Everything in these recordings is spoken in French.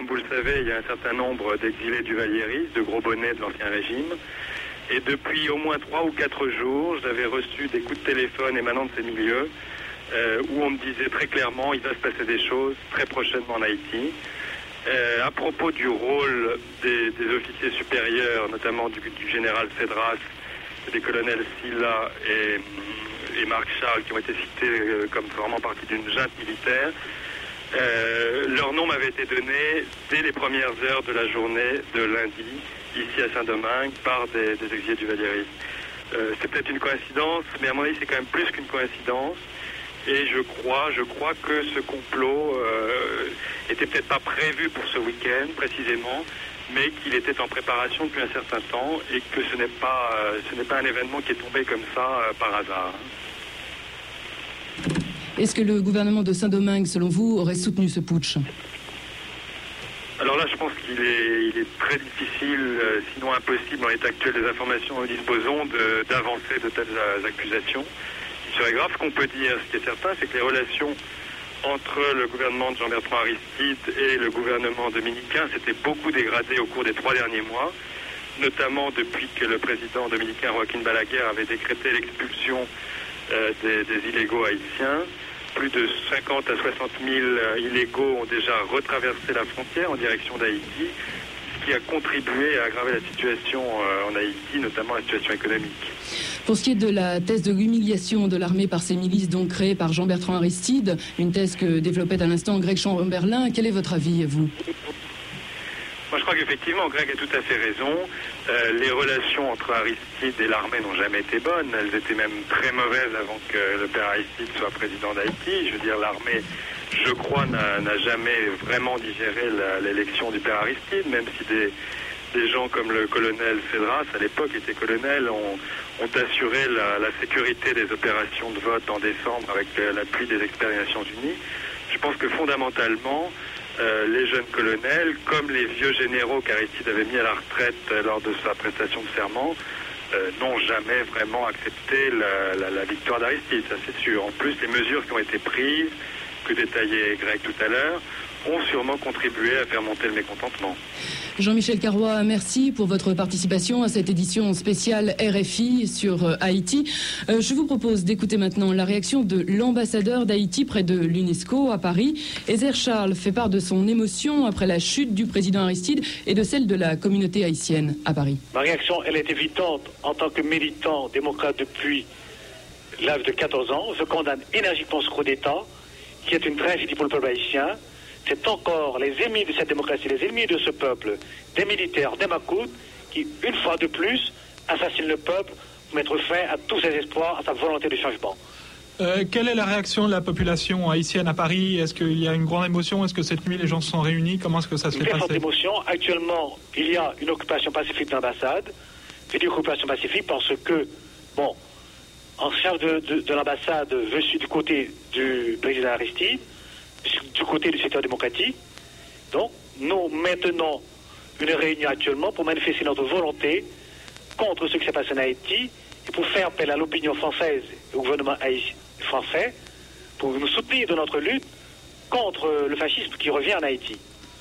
vous le savez, il y a un certain nombre d'exilés du Valieris, de gros bonnets de l'ancien régime. Et depuis au moins 3 ou 4 jours, j'avais reçu des coups de téléphone émanant de ces milieux où on me disait très clairement il va se passer des choses très prochainement en Haïti. À propos du rôle des officiers supérieurs, notamment du général Cedras, des colonels Silla et Marc Charles, qui ont été cités comme formant partie d'une junte militaire, leur nom m'avait été donné dès les premières heures de la journée de lundi, ici à Saint-Domingue, par des exilés du Valieris. C'est peut-être une coïncidence, mais à mon avis c'est quand même plus qu'une coïncidence. Et je crois que ce complot était peut-être pas prévu pour ce week-end précisément, mais qu'il était en préparation depuis un certain temps et que ce n'est pas un événement qui est tombé comme ça par hasard. Est-ce que le gouvernement de Saint-Domingue, selon vous, aurait soutenu ce putsch ? Alors là, je pense qu'il est très difficile, sinon impossible, en l'état actuel des informations dont nous disposons, d'avancer de telles accusations. Ce qui serait grave, ce qu'on peut dire, ce qui est certain, c'est que les relations entre le gouvernement de Jean-Bertrand Aristide et le gouvernement dominicain s'étaient beaucoup dégradées au cours des 3 derniers mois, notamment depuis que le président dominicain Joaquín Balaguer avait décrété l'expulsion des illégaux haïtiens. Plus de 50 à 60 000 illégaux ont déjà retraversé la frontière en direction d'Haïti, ce qui a contribué à aggraver la situation en Haïti, notamment la situation économique. Pour ce qui est de la thèse de l'humiliation de l'armée par ces milices donc créées par Jean-Bertrand Aristide, une thèse que développait à l'instant Greg Chamberlain, quel est votre avis, vous ? Moi, je crois qu'effectivement, Greg a tout à fait raison. Les relations entre Aristide et l'armée n'ont jamais été bonnes. Elles étaient même très mauvaises avant que le père Aristide soit président d'Haïti. Je veux dire, l'armée, je crois, n'a jamais vraiment digéré l'élection du père Aristide, même si des gens comme le colonel Cedras, à l'époque était colonel, ont assuré la sécurité des opérations de vote en décembre avec l'appui des experts des Nations Unies. Je pense que fondamentalement, les jeunes colonels, comme les vieux généraux qu'Aristide avait mis à la retraite lors de sa prestation de serment, n'ont jamais vraiment accepté la victoire d'Aristide, ça c'est sûr. En plus, les mesures qui ont été prises, que détaillait Greg tout à l'heure, ont sûrement contribué à faire monter le mécontentement. Jean-Michel Carrois, merci pour votre participation à cette édition spéciale RFI sur Haïti. Je vous propose d'écouter maintenant la réaction de l'ambassadeur d'Haïti près de l'UNESCO à Paris. Ezer Charles fait part de son émotion après la chute du président Aristide et de celle de la communauté haïtienne à Paris. Ma réaction, elle est évidente. En tant que militant démocrate depuis l'âge de 14 ans, je condamne énergiquement ce coup d'État qui est une tragédie pour le peuple haïtien. C'est encore les ennemis de cette démocratie, les ennemis de ce peuple, des militaires, des macoutes, qui, une fois de plus, assassinent le peuple pour mettre fin à tous ses espoirs, à sa volonté de changement. Quelle est la réaction de la population haïtienne à Paris ? Est-ce qu'il y a une grande émotion ? Est-ce que cette nuit, les gens se sont réunis ? Comment est-ce que ça s'est passé ? Une très forte émotion. Actuellement, il y a une occupation pacifique de l'ambassade. Je dis occupation pacifique parce que, bon, en charge de l'ambassade, je suis du côté du président Aristide, du côté du secteur démocratique. Donc, nous maintenons une réunion actuellement pour manifester notre volonté contre ce qui s'est passé en Haïti et pour faire appel à l'opinion française et au gouvernement français pour nous soutenir dans notre lutte contre le fascisme qui revient en Haïti.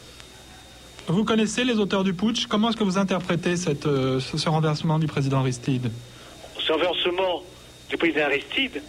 Vous connaissez les auteurs du putsch. Comment est-ce que vous interprétez ce renversement du président Aristide ? Ce renversement du président Aristide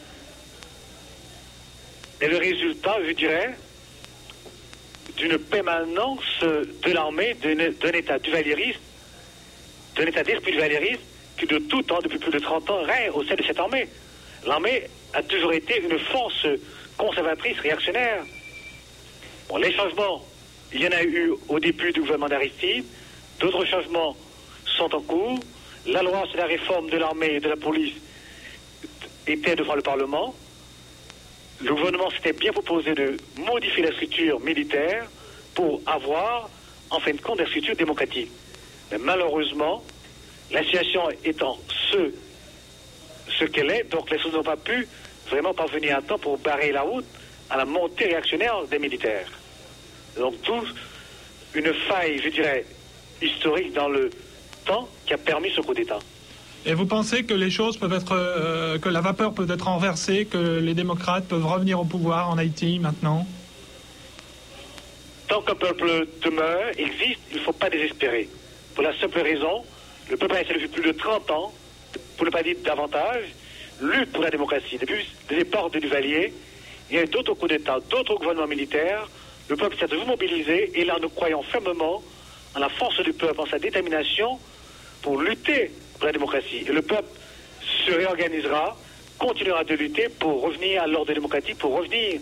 est le résultat, je dirais, d'une permanence de l'armée, d'un état duvalieriste, d'un état d'esprit duvalieriste qui de tout temps, depuis plus de 30 ans, règne au sein de cette armée. L'armée a toujours été une force conservatrice, réactionnaire. Bon, les changements, il y en a eu au début du gouvernement d'Aristide, d'autres changements sont en cours. La loi sur la réforme de l'armée et de la police était devant le Parlement. Le gouvernement s'était bien proposé de modifier la structure militaire pour avoir, en fin de compte, la structure démocratique. Mais malheureusement, la situation étant ce qu'elle est, donc les choses n'ont pas pu vraiment parvenir à temps pour barrer la route à la montée réactionnaire des militaires. Donc tout une faille, je dirais, historique dans le temps qui a permis ce coup d'État. Et vous pensez que les choses peuvent être, que la vapeur peut être renversée, que les démocrates peuvent revenir au pouvoir en Haïti maintenant ? Tant qu'un peuple demeure, existe, il ne faut pas désespérer. Pour la simple raison, le peuple haïtien depuis plus de 30 ans, pour ne pas dire davantage, lutte pour la démocratie. Depuis les époques de Duvalier, il y a eu d'autres coups d'État, d'autres gouvernements militaires. Le peuple s'est toujours mobilisé et là nous croyons fermement en la force du peuple, en sa détermination pour lutter pour la démocratie. Et le peuple se réorganisera, continuera de lutter pour revenir à l'ordre démocratique, pour revenir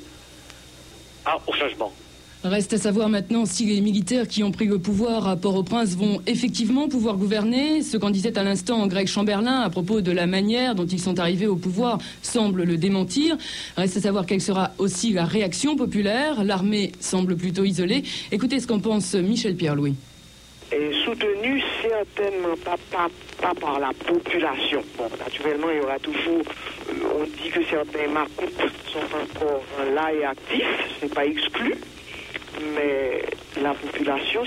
au changement. Reste à savoir maintenant si les militaires qui ont pris le pouvoir à Port-au-Prince vont effectivement pouvoir gouverner. Ce qu'en disait à l'instant Greg Chamberlain à propos de la manière dont ils sont arrivés au pouvoir semble le démentir. Reste à savoir quelle sera aussi la réaction populaire. L'armée semble plutôt isolée. Écoutez ce qu'en pense Michel Pierre-Louis. Et soutenu certainement pas par la population. Bon, naturellement, il y aura toujours, on dit que certains macoupes sont encore là et actifs, ce n'est pas exclu, mais la population,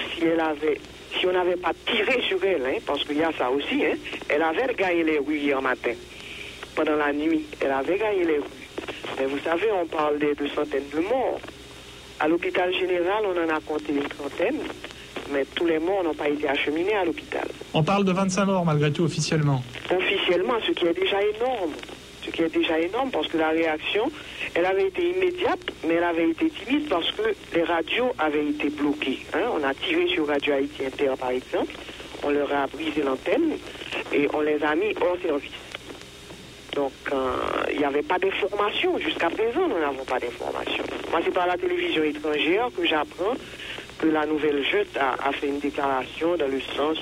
si on n'avait pas tiré sur elle, parce qu'il y a ça aussi, elle avait gagné les rues hier matin, pendant la nuit, elle avait gagné les rues. Mais vous savez, on parle de centaines de morts. À l'hôpital général, on en a compté une trentaine. Mais tous les morts n'ont pas été acheminés à l'hôpital. On parle de 25 morts malgré tout officiellement. Officiellement, ce qui est déjà énorme. Ce qui est déjà énorme parce que la réaction, elle avait été immédiate, mais elle avait été timide parce que les radios avaient été bloquées. On a tiré sur Radio Haïti Inter par exemple, on leur a brisé l'antenne et on les a mis hors service. Donc, il n'y avait pas d'information. Jusqu'à présent, nous n'avons pas d'information. Moi, c'est par la télévision étrangère que j'apprends que la nouvelle jeune a fait une déclaration dans le sens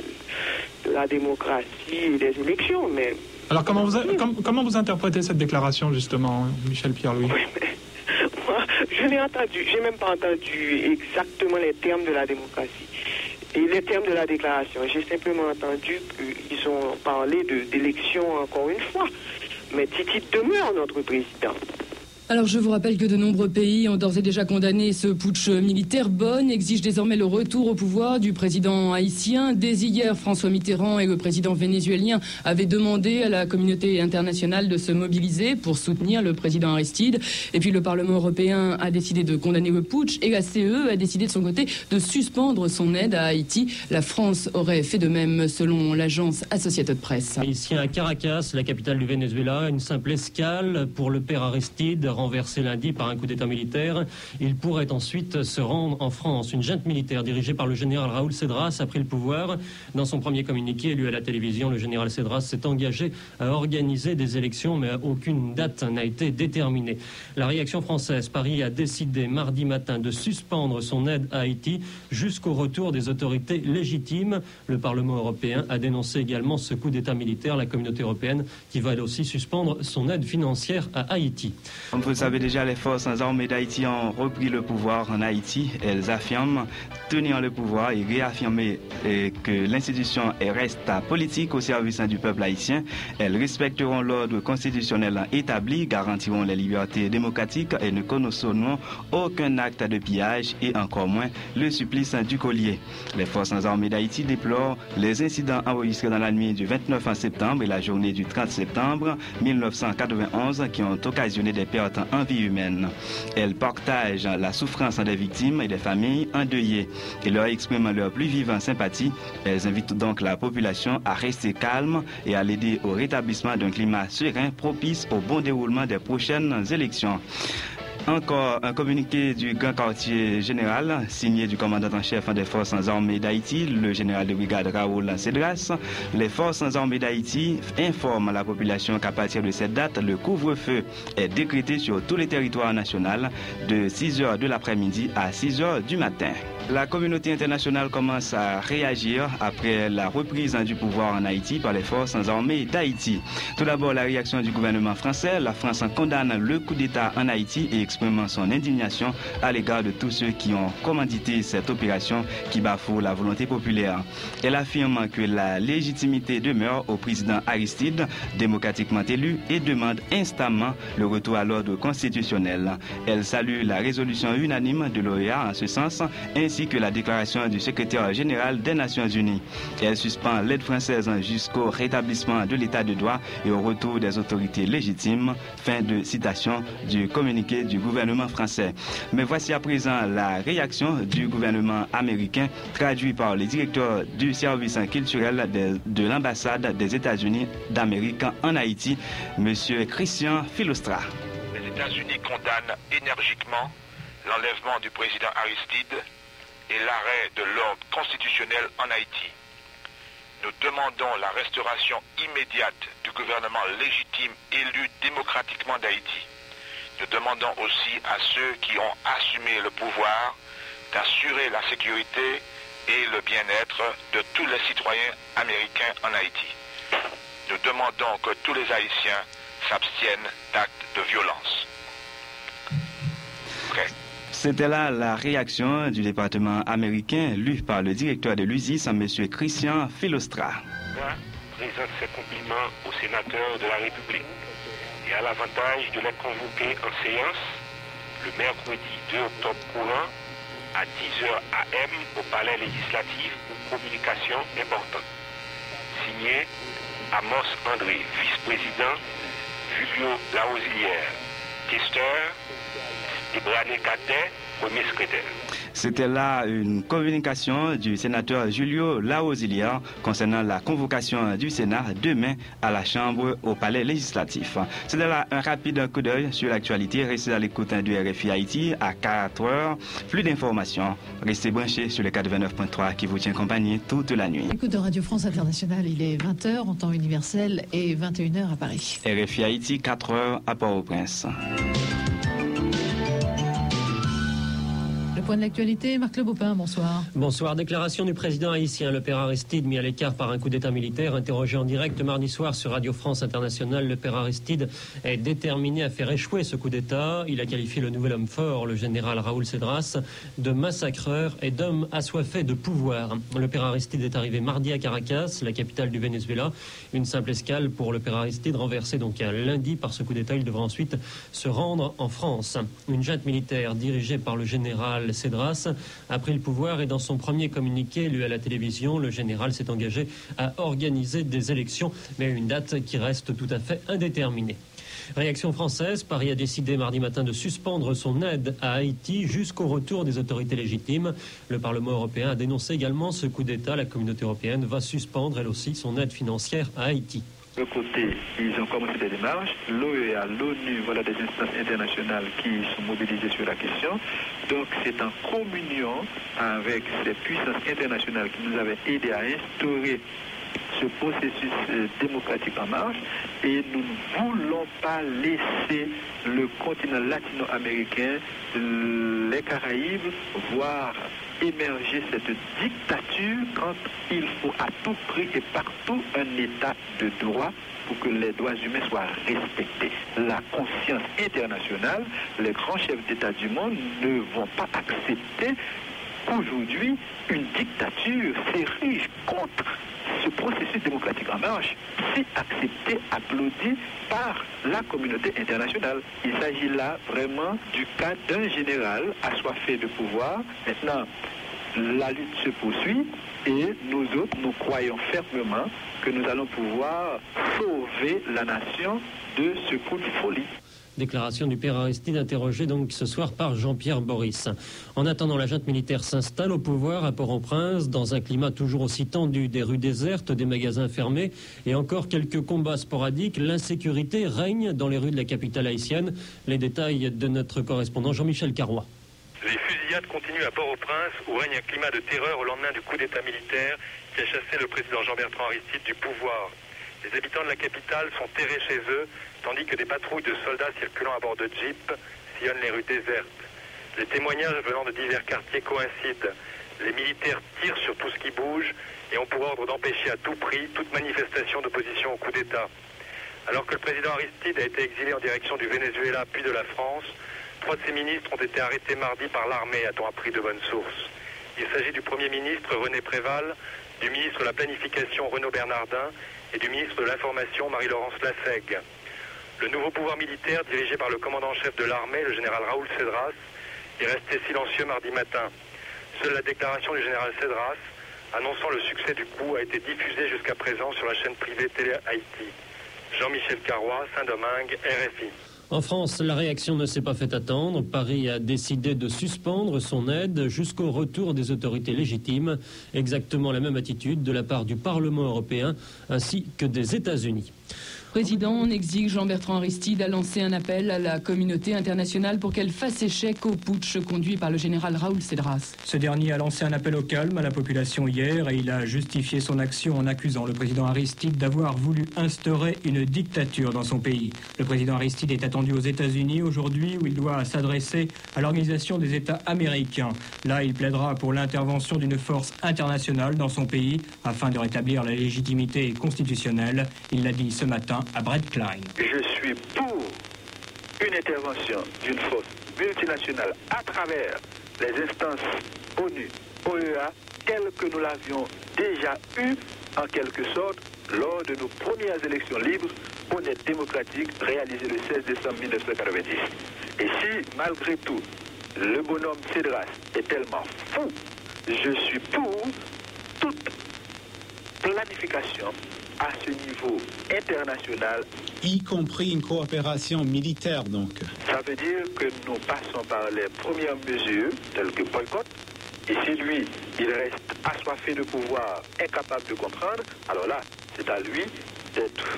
de la démocratie et des élections. Mais alors, comment vous interprétez cette déclaration, justement, Michel Pierre-Louis? Oui, moi, je l'ai entendu. Je n'ai même pas entendu exactement les termes de la démocratie et les termes de la déclaration. J'ai simplement entendu qu'ils ont parlé d'élections encore une fois. Mais Titi demeure notre président. Alors je vous rappelle que de nombreux pays ont d'ores et déjà condamné ce putsch militaire. Bonn exige désormais le retour au pouvoir du président haïtien. Dès hier, François Mitterrand et le président vénézuélien avaient demandé à la communauté internationale de se mobiliser pour soutenir le président Aristide. Et puis le Parlement européen a décidé de condamner le putsch et la CE a décidé de son côté de suspendre son aide à Haïti. La France aurait fait de même selon l'agence Associated Press. Ici à Caracas, la capitale du Venezuela, une simple escale pour le père Aristide, renversé lundi par un coup d'État militaire. Il pourrait ensuite se rendre en France. Une junte militaire dirigée par le général Raúl Cedras a pris le pouvoir. Dans son premier communiqué lu à la télévision, le général Cedras s'est engagé à organiser des élections, mais aucune date n'a été déterminée. La réaction française, Paris a décidé mardi matin de suspendre son aide à Haïti jusqu'au retour des autorités légitimes. Le Parlement européen a dénoncé également ce coup d'État militaire. La communauté européenne qui va elle aussi suspendre son aide financière à Haïti. Vous le savez déjà, les forces armées d'Haïti ont repris le pouvoir en Haïti. Elles affirment tenir le pouvoir et réaffirmer que l'institution reste politique au service du peuple haïtien. Elles respecteront l'ordre constitutionnel établi, garantiront les libertés démocratiques et ne cautionneront aucun acte de pillage et encore moins le supplice du collier. Les forces armées d'Haïti déplorent les incidents enregistrés dans la nuit du 29 septembre et la journée du 30 septembre 1991 qui ont occasionné des pertes en vie humaine. Elles partagent la souffrance des victimes et des familles endeuillées et leur expriment leur plus vivante sympathie. Elles invitent donc la population à rester calme et à l'aider au rétablissement d'un climat serein propice au bon déroulement des prochaines élections. Encore un communiqué du grand quartier général signé du commandant en chef des forces armées d'Haïti, le général de brigade Raúl Cedras. Les forces armées d'Haïti informent la population qu'à partir de cette date, le couvre-feu est décrété sur tous les territoires nationaux de 6h de l'après-midi à 6h du matin. La communauté internationale commence à réagir après la reprise du pouvoir en Haïti par les forces armées d'Haïti. Tout d'abord, la réaction du gouvernement français. La France condamne le coup d'État en Haïti et exprime son indignation à l'égard de tous ceux qui ont commandité cette opération qui bafoue la volonté populaire. Elle affirme que la légitimité demeure au président Aristide, démocratiquement élu, et demande instamment le retour à l'ordre constitutionnel. Elle salue la résolution unanime de l'OEA en ce sens, ainsi ainsi que la déclaration du secrétaire général des Nations Unies. Elle suspend l'aide française jusqu'au rétablissement de l'état de droit et au retour des autorités légitimes. Fin de citation du communiqué du gouvernement français. Mais voici à présent la réaction du gouvernement américain, traduit par le directeur du service culturel de l'ambassade des États-Unis d'Amérique en Haïti, M. Christian Filostra. Les États-Unis condamnent énergiquement l'enlèvement du président Aristide et l'arrêt de l'ordre constitutionnel en Haïti. Nous demandons la restauration immédiate du gouvernement légitime élu démocratiquement d'Haïti. Nous demandons aussi à ceux qui ont assumé le pouvoir d'assurer la sécurité et le bien-être de tous les citoyens américains en Haïti. Nous demandons que tous les Haïtiens s'abstiennent d'actes de violence. C'était là la réaction du département américain, lue par le directeur de l'USIS, M. Christian Filostra. Présente ses compliments aux sénateurs de la République et a l'avantage de les convoquer en séance le mercredi 2 octobre courant à 10h AM au Palais législatif pour communication importante. Signé Amos André, vice-président, Julio Laosilière, questeur, et Brané Cadet, premier secrétaire. C'était là une communication du sénateur Julio Laosilière concernant la convocation du Sénat demain à la Chambre au Palais législatif. C'était là un rapide coup d'œil sur l'actualité. Restez à l'écoute du RFI Haïti à 4h. Plus d'informations, restez branchés sur le 89.3 qui vous tient compagnie toute la nuit. Écoute de Radio France Internationale, il est 20h en temps universel et 21h à Paris. RFI Haïti, 4h à Port-au-Prince. Le point de l'actualité, Marc Le Baupin, bonsoir. Bonsoir. Déclaration du président haïtien, le père Aristide, mis à l'écart par un coup d'état militaire. Interrogé en direct mardi soir sur Radio France Internationale, le père Aristide est déterminé à faire échouer ce coup d'état. Il a qualifié le nouvel homme fort, le général Raoul Cedras, de massacreur et d'homme assoiffé de pouvoir. Le père Aristide est arrivé mardi à Caracas, la capitale du Venezuela. Une simple escale pour le père Aristide, renversé donc un lundi par ce coup d'état. Il devra ensuite se rendre en France. Une junte militaire dirigée par le général Cedras a pris le pouvoir et dans son premier communiqué lu à la télévision, le général s'est engagé à organiser des élections, mais à une date qui reste tout à fait indéterminée. Réaction française, Paris a décidé mardi matin de suspendre son aide à Haïti jusqu'au retour des autorités légitimes. Le Parlement européen a dénoncé également ce coup d'État. La communauté européenne va suspendre elle aussi son aide financière à Haïti. De côté, ils ont commencé des démarches. L'OEA, l'ONU, voilà des instances internationales qui sont mobilisées sur la question. Donc c'est en communion avec ces puissances internationales qui nous avaient aidés à instaurer ce processus démocratique en marche et nous ne voulons pas laisser le continent latino-américain, les Caraïbes, voir émerger cette dictature quand il faut à tout prix et partout un état de droit pour que les droits humains soient respectés. La conscience internationale, les grands chefs d'État du monde ne vont pas accepter qu'aujourd'hui une dictature s'érige contre ce processus démocratique en marche, si accepté, applaudi par la communauté internationale. Il s'agit là vraiment du cas d'un général assoiffé de pouvoir. Maintenant, la lutte se poursuit et nous autres, nous croyons fermement que nous allons pouvoir sauver la nation de ce coup de folie. Déclaration du père Aristide interrogé donc ce soir par Jean-Pierre Boris. En attendant, la junte militaire s'installe au pouvoir à Port-au-Prince dans un climat toujours aussi tendu, des rues désertes, des magasins fermés et encore quelques combats sporadiques. L'insécurité règne dans les rues de la capitale haïtienne. Les détails de notre correspondant Jean-Michel Carrois. Les fusillades continuent à Port-au-Prince où règne un climat de terreur au lendemain du coup d'état militaire qui a chassé le président Jean-Bertrand Aristide du pouvoir. Les habitants de la capitale sont terrés chez eux, tandis que des patrouilles de soldats circulant à bord de jeeps sillonnent les rues désertes. Les témoignages venant de divers quartiers coïncident. Les militaires tirent sur tout ce qui bouge et ont pour ordre d'empêcher à tout prix toute manifestation d'opposition au coup d'État. Alors que le président Aristide a été exilé en direction du Venezuela puis de la France, 3 de ses ministres ont été arrêtés mardi par l'armée, a-t-on appris de bonnes sources. Il s'agit du Premier ministre René Préval, du ministre de la Planification Renaud Bernardin et du ministre de l'Information Marie-Laurence Lassègue. Le nouveau pouvoir militaire, dirigé par le commandant-chef de l'armée, le général Raoul Cedras, est resté silencieux mardi matin. Seule la déclaration du général Cedras annonçant le succès du coup a été diffusée jusqu'à présent sur la chaîne privée Télé Haïti. Jean-Michel Carrois, Saint-Domingue, RFI. En France, la réaction ne s'est pas fait attendre. Paris a décidé de suspendre son aide jusqu'au retour des autorités légitimes. Exactement la même attitude de la part du Parlement européen ainsi que des États-Unis. Président en exil Jean-Bertrand Aristide a lancé un appel à la communauté internationale pour qu'elle fasse échec au putsch conduit par le général Raoul Cedras. Ce dernier a lancé un appel au calme à la population hier et il a justifié son action en accusant le président Aristide d'avoir voulu instaurer une dictature dans son pays. Le président Aristide est attendu aux États-Unis aujourd'hui où il doit s'adresser à l'Organisation des États américains. Là, il plaidera pour l'intervention d'une force internationale dans son pays afin de rétablir la légitimité constitutionnelle. Il l'a dit ce matin à Brett Klein. Je suis pour une intervention d'une force multinationale à travers les instances ONU, OEA, telles que nous l'avions déjà eu en quelque sorte lors de nos premières élections libres, honnêtes, démocratiques, réalisées le 16 décembre 1990. Et si, malgré tout, le bonhomme Cedras est tellement fou, je suis pour toute planification à ce niveau international. Y compris une coopération militaire, donc. Ça veut dire que nous passons par les premières mesures, telles que boycott, et si lui, il reste assoiffé de pouvoir, incapable de comprendre, alors là, c'est à lui d'être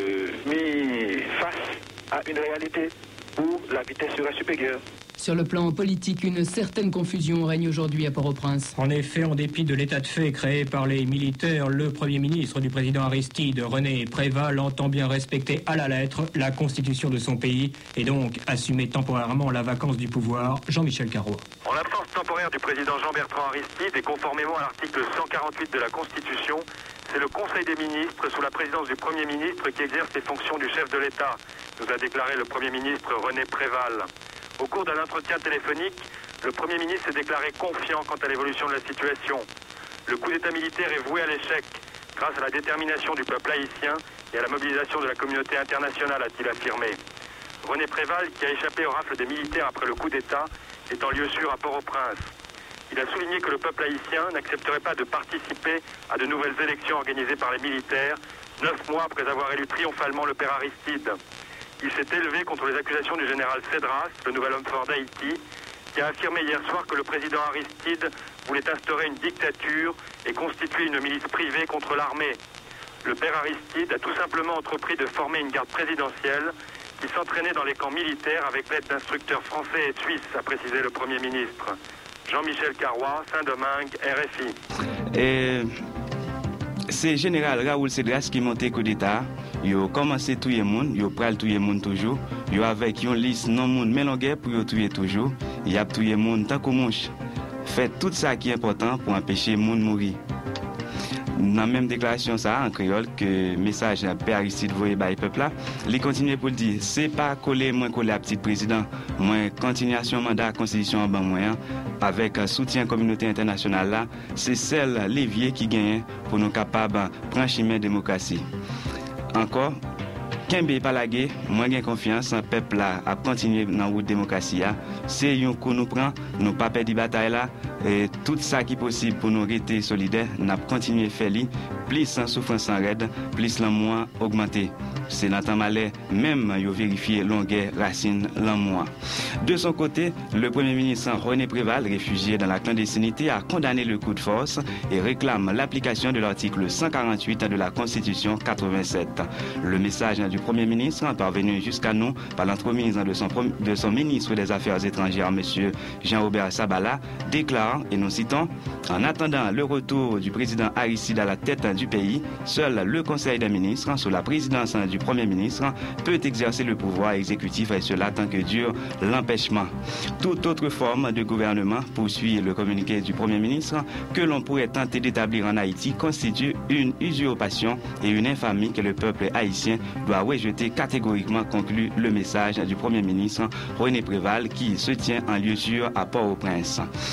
mis face à une réalité où la vitesse sera supérieure. Sur le plan politique, une certaine confusion règne aujourd'hui à Port-au-Prince. En effet, en dépit de l'état de fait créé par les militaires, le Premier ministre du président Aristide, René Préval, entend bien respecter à la lettre la constitution de son pays et donc assumer temporairement la vacance du pouvoir. Jean-Michel Carrois. En l'absence temporaire du président Jean-Bertrand Aristide et conformément à l'article 148 de la Constitution, c'est le Conseil des ministres, sous la présidence du Premier ministre, qui exerce les fonctions du chef de l'État, nous a déclaré le Premier ministre René Préval. Au cours d'un entretien téléphonique, le Premier ministre s'est déclaré confiant quant à l'évolution de la situation. Le coup d'État militaire est voué à l'échec grâce à la détermination du peuple haïtien et à la mobilisation de la communauté internationale, a-t-il affirmé. René Préval, qui a échappé au rafle des militaires après le coup d'État, est en lieu sûr à Port-au-Prince. Il a souligné que le peuple haïtien n'accepterait pas de participer à de nouvelles élections organisées par les militaires, 9 mois après avoir élu triomphalement le père Aristide. Il s'est élevé contre les accusations du général Cedras, le nouvel homme fort d'Haïti, qui a affirmé hier soir que le président Aristide voulait instaurer une dictature et constituer une milice privée contre l'armée. Le père Aristide a tout simplement entrepris de former une garde présidentielle qui s'entraînait dans les camps militaires avec l'aide d'instructeurs français et suisses, a précisé le Premier ministre. Jean-Michel Carrois, Saint-Domingue, RFI. C'est général Raoul Cedras qui monte coup d'État. Il a commencé à tuer le monde, il a pris tout le monde toujours. Il a avec une liste non monde mélangée pour tuer toujours. Il a tué le monde tant que mouche. Fait tout ça qui est important pour empêcher le monde de mourir. Dans la même déclaration ça en créole que message père Aristide voyé par le peuple là, il continue pour dire c'est pas coller moins coller à petit président, moins continuation mandat constitution en ban moyen avec soutien communauté internationale là, c'est celle levier qui gagne pour nous capables prendre chemin démocratie. Encore Kembe pas la guerre, moi j'ai confiance en peuple là à continuer dans la route démocratie. C'est un coup nous prend, nous pas perdre bataille là et tout ça qui est possible pour nous rester solidaires, n'a continuer faire li, plus sans souffrance sans raide, plus l'amour augmenter. C'est dans temps malais même yo vérifier longueur racine l'amour. De son côté, le Premier ministre René Préval, réfugié dans la clandestinité, a condamné le coup de force et réclame l'application de l'article 148 de la Constitution 87. Le message du Premier ministre, parvenu jusqu'à nous par l'entremise de son ministre des Affaires étrangères, M. Jean-Robert Sabala, déclare, et nous citons, « En attendant le retour du président Aristide à la tête du pays, seul le Conseil des ministres, sous la présidence du Premier ministre, peut exercer le pouvoir exécutif et cela tant que dure l'empêchement. Toute autre forme de gouvernement, poursuit le communiqué du Premier ministre, que l'on pourrait tenter d'établir en Haïti constitue une usurpation et une infamie que le peuple haïtien doit rejeter catégoriquement, conclut le message du Premier ministre René Préval qui se tient en lieu sûr à Port-au-Prince. Quant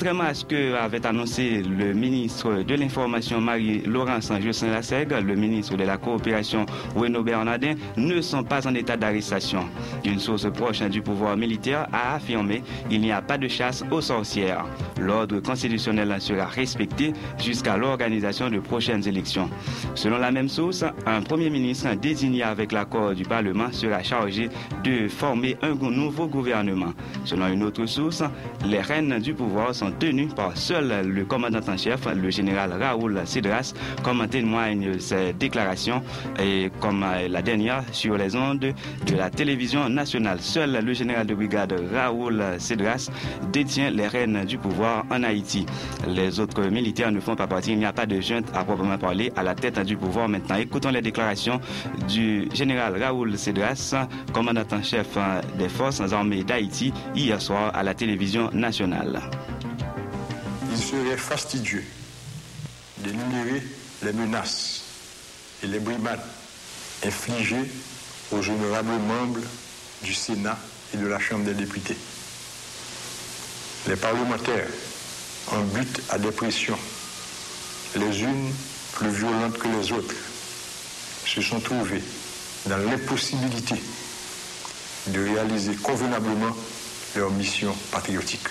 Contrairement à ce qu'avait annoncé le ministre de l'Information Marie-Laurence Joussin-Lassègue, le ministre de la Coopération Renaud Bernardin ne sont pas en état d'arrestation. Une source proche du pouvoir militaire a affirmé qu'il n'y a pas de chasse aux sorcières. L'ordre constitutionnel sera respecté jusqu'à l'organisation de prochaines élections. Selon la même source, un premier ministre désigné avec l'accord du Parlement sera chargé de former un nouveau gouvernement. Selon une autre source, les rênes du pouvoir sont tenues par seul le commandant en chef, le général Raoul Cédras, comme témoigne ses déclarations et comme la dernière sur les ondes de la télévision nationale. Seul le général de brigade Raoul Cédras détient les rênes du pouvoir en Haïti. Les autres militaires ne font pas partie, il n'y a pas de junte à proprement parler à la tête du pouvoir maintenant. Écoutons les déclarations du général Raoul Cédras, commandant en chef des forces armées d'Haïti, hier soir à la télévision nationale. Il serait fastidieux d'énumérer les menaces et les brimades infligées aux honorables membres du Sénat et de la Chambre des députés. Les parlementaires, en but à des pressions, les unes plus violentes que les autres, se sont trouvés dans l'impossibilité de réaliser convenablement leur mission patriotique.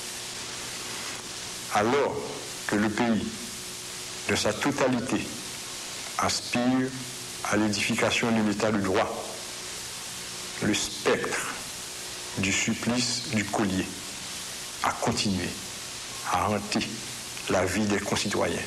Alors que le pays, de sa totalité, aspire à l'édification d'un état de droit, le spectre du supplice du collier a continué à hanter la vie des concitoyens.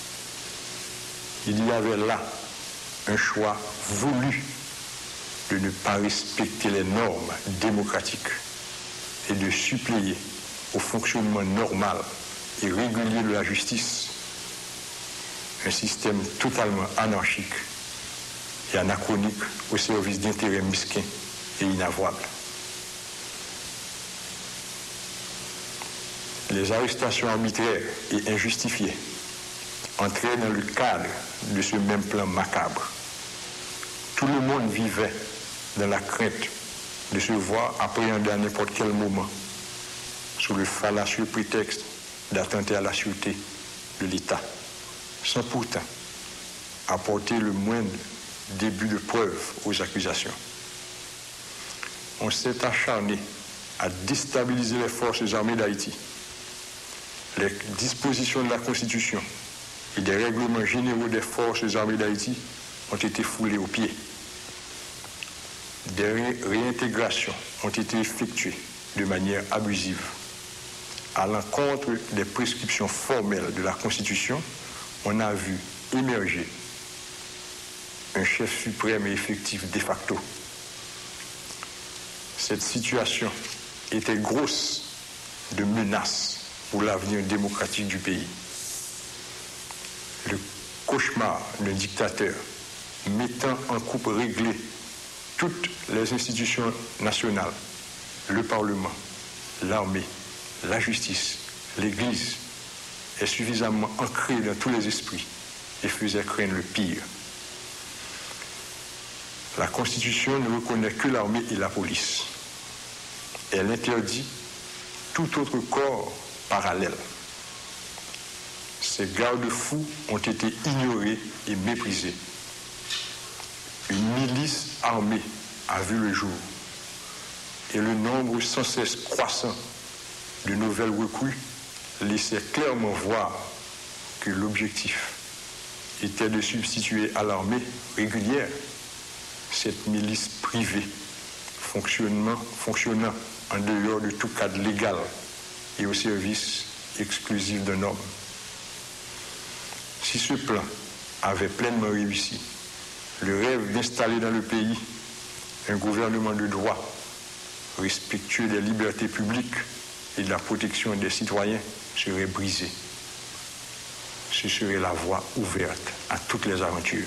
Il y avait là un choix voulu de ne pas respecter les normes démocratiques et de suppléer au fonctionnement normal et régulier de la justice un système totalement anarchique et anachronique au service d'intérêts mesquins et inavouables. Les arrestations arbitraires et injustifiées entraient dans le cadre de ce même plan macabre. Tout le monde vivait dans la crainte de se voir appréhender à n'importe quel moment sous le fallacieux prétexte d'attenter à la sûreté de l'État, sans pourtant apporter le moindre début de preuve aux accusations. On s'est acharné à déstabiliser les forces armées d'Haïti. Les dispositions de la Constitution et des règlements généraux des forces armées d'Haïti ont été foulés aux pieds. Des réintégrations ont été effectuées de manière abusive. À l'encontre des prescriptions formelles de la Constitution, on a vu émerger un chef suprême et effectif de facto. Cette situation était grosse de menaces pour l'avenir démocratique du pays. Le cauchemar d'un dictateur mettant en coupe réglée toutes les institutions nationales, le Parlement, l'armée, la justice, l'Église, est suffisamment ancré dans tous les esprits et faisait craindre le pire. La Constitution ne reconnaît que l'armée et la police. Elle interdit tout autre corps parallèle. Ces garde-fous ont été ignorés et méprisés. Une milice armée a vu le jour et le nombre sans cesse croissant de nouvelles recrues laissait clairement voir que l'objectif était de substituer à l'armée régulière cette milice privée fonctionnant en dehors de tout cadre légal et au service exclusif d'un homme. Si ce plan avait pleinement réussi, le rêve d'installer dans le pays un gouvernement de droit, respectueux des libertés publiques et de la protection des citoyens serait brisé. Ce serait la voie ouverte à toutes les aventures.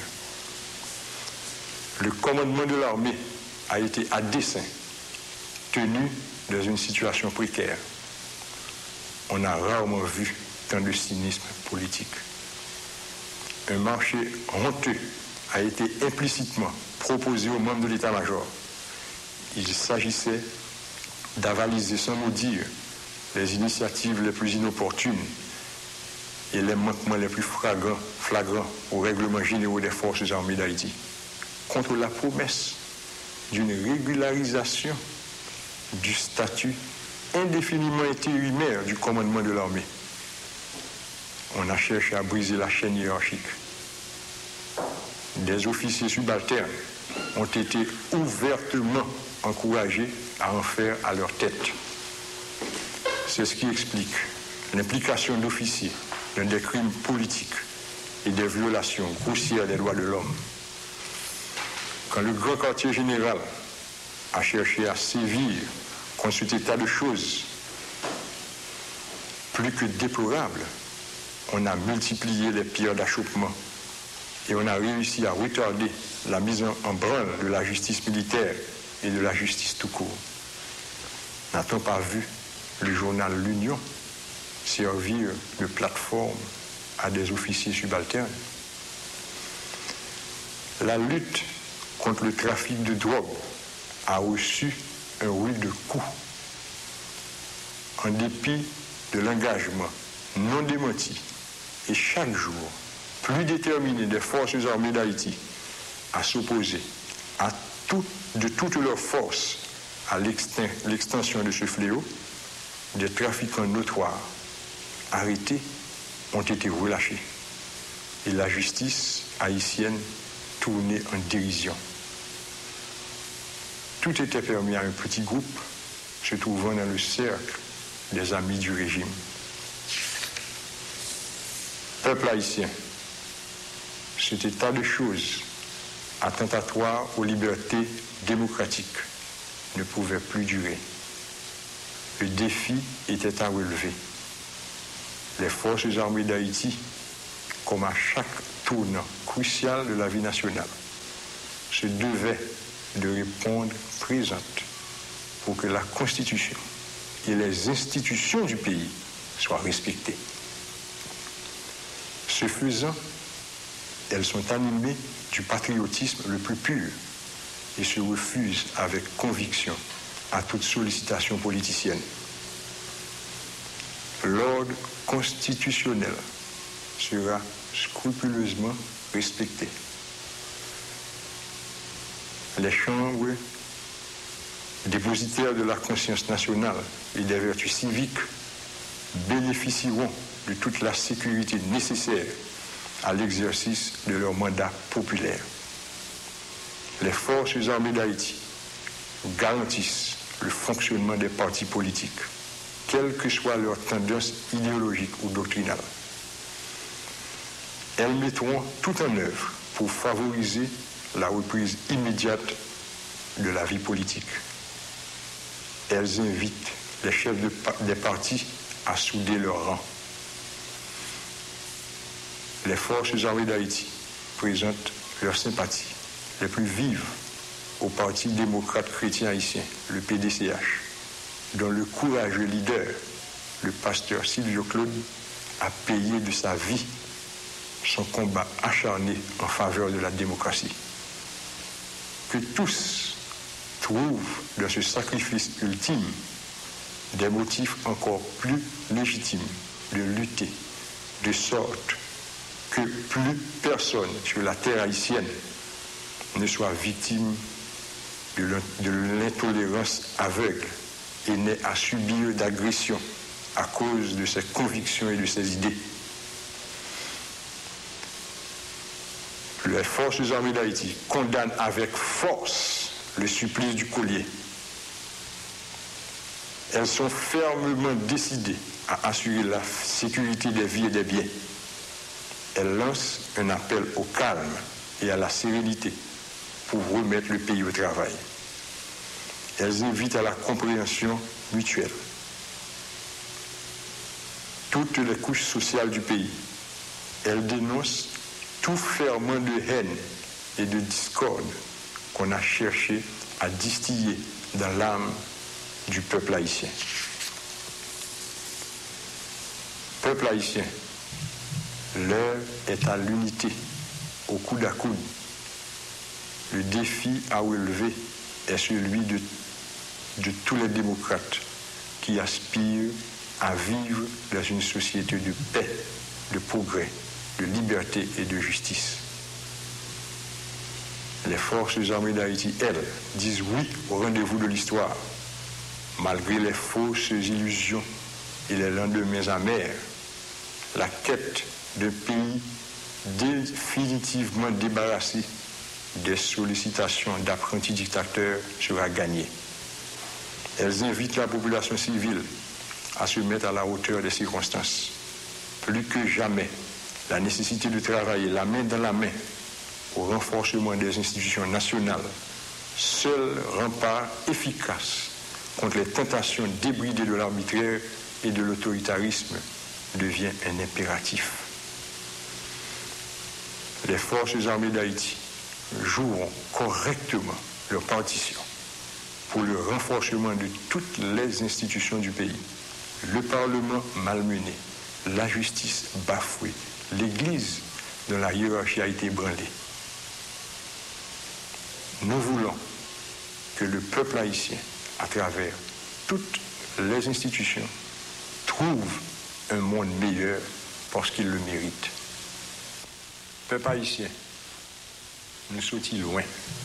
Le commandement de l'armée a été à dessein tenu dans une situation précaire. On a rarement vu tant de cynisme politique. Un marché honteux a été implicitement proposé aux membres de l'état-major. Il s'agissait d'avaliser sans mot dire les initiatives les plus inopportunes et les manquements les plus flagrants aux règlements généraux des forces armées d'Haïti, contre la promesse d'une régularisation du statut indéfiniment intérimaire du commandement de l'armée. On a cherché à briser la chaîne hiérarchique. Des officiers subalternes ont été ouvertement encouragés à en faire à leur tête. C'est ce qui explique l'implication d'officiers dans des crimes politiques et des violations grossières des droits de l'homme. Quand le grand quartier général a cherché à sévir contre cet état de choses plus que déplorable, on a multiplié les pierres d'achoppement et on a réussi à retarder la mise en branle de la justice militaire et de la justice tout court. N'a-t-on pas vu le journal L'Union servir de plateforme à des officiers subalternes? La lutte contre le trafic de drogue a reçu un rude coup. En dépit de l'engagement non démenti et chaque jour plus déterminé des forces armées d'Haïti à s'opposer de toutes leurs forces à l'extension de ce fléau, des trafiquants notoires arrêtés ont été relâchés et la justice haïtienne tournée en dérision. Tout était permis à un petit groupe se trouvant dans le cercle des amis du régime. Peuple haïtien, cet état de choses attentatoire aux libertés démocratiques ne pouvait plus durer. Le défi était à relever. Les forces armées d'Haïti, comme à chaque tournant crucial de la vie nationale, se devaient de répondre présentes pour que la Constitution et les institutions du pays soient respectées. Ce faisant, elles sont animées du patriotisme le plus pur et se refusent avec conviction à toute sollicitation politicienne. L'ordre constitutionnel sera scrupuleusement respecté. Les chambres dépositaires de la conscience nationale et des vertus civiques bénéficieront de toute la sécurité nécessaire à l'exercice de leur mandat populaire. Les forces armées d'Haïti garantissent le fonctionnement des partis politiques, quelle que soit leur tendance idéologique ou doctrinale. Elles mettront tout en œuvre pour favoriser la reprise immédiate de la vie politique. Elles invitent les chefs des partis à souder leurs rangs. Les forces armées d'Haïti présentent leurs sympathies les plus vives au Parti démocrate chrétien haïtien, le PDCH, dont le courageux leader, le pasteur Silvio Claude, a payé de sa vie son combat acharné en faveur de la démocratie. Que tous trouvent dans ce sacrifice ultime des motifs encore plus légitimes de lutter, de sorte que plus personne sur la terre haïtienne ne soit victime de l'intolérance aveugle et n'ait à subir d'agression à cause de ses convictions et de ses idées. Les forces armées d'Haïti condamnent avec force le supplice du collier. Elles sont fermement décidées à assurer la sécurité des vies et des biens. Elles lancent un appel au calme et à la sérénité pour remettre le pays au travail. Elles invitent à la compréhension mutuelle. Toutes les couches sociales du pays. Elles dénoncent tout ferment de haine et de discorde qu'on a cherché à distiller dans l'âme du peuple haïtien. Peuple haïtien, l'heure est à l'unité, au coude à coude. Le défi à relever est celui de tous les démocrates qui aspirent à vivre dans une société de paix, de progrès, de liberté et de justice. Les forces armées d'Haïti, elles, disent oui au rendez-vous de l'histoire, malgré les fausses illusions et les lendemains amers. La quête d'un pays définitivement débarrassé des sollicitations d'apprentis dictateurs sera gagnée. Elles invitent la population civile à se mettre à la hauteur des circonstances. Plus que jamais, la nécessité de travailler la main dans la main au renforcement des institutions nationales, seul rempart efficace contre les tentations débridées de l'arbitraire et de l'autoritarisme, devient un impératif. Les forces armées d'Haïti joueront correctement leur partition pour le renforcement de toutes les institutions du pays. Le Parlement malmené, la justice bafouée, l'Église dont la hiérarchie a été ébranlée. Nous voulons que le peuple haïtien, à travers toutes les institutions, trouve un monde meilleur parce qu'il le mérite. Peuple haïtien, nous sommes loin.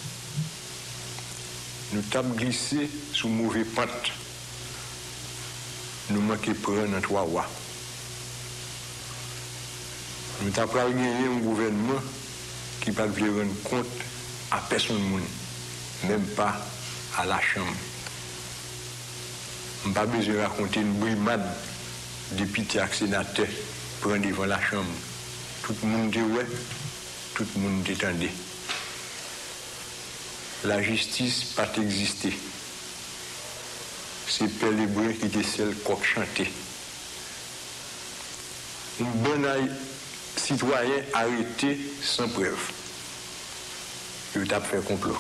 Nous t'avons glissé sous mauvais pente. Nous manquons prendre notre wawa. Nous t'avons gagné un gouvernement qui ne peut pas rendre compte à personne, même pas à la chambre. Je n'ai pas besoin de raconter une brimade députés et sénateurs prendre devant la chambre. Tout le monde dit ouais, tout le monde détendait. La justice n'a pas existé. C'est Père Lébrun qui était celle coq chanté. Un bon citoyen arrêté sans preuve. Il a fait complot.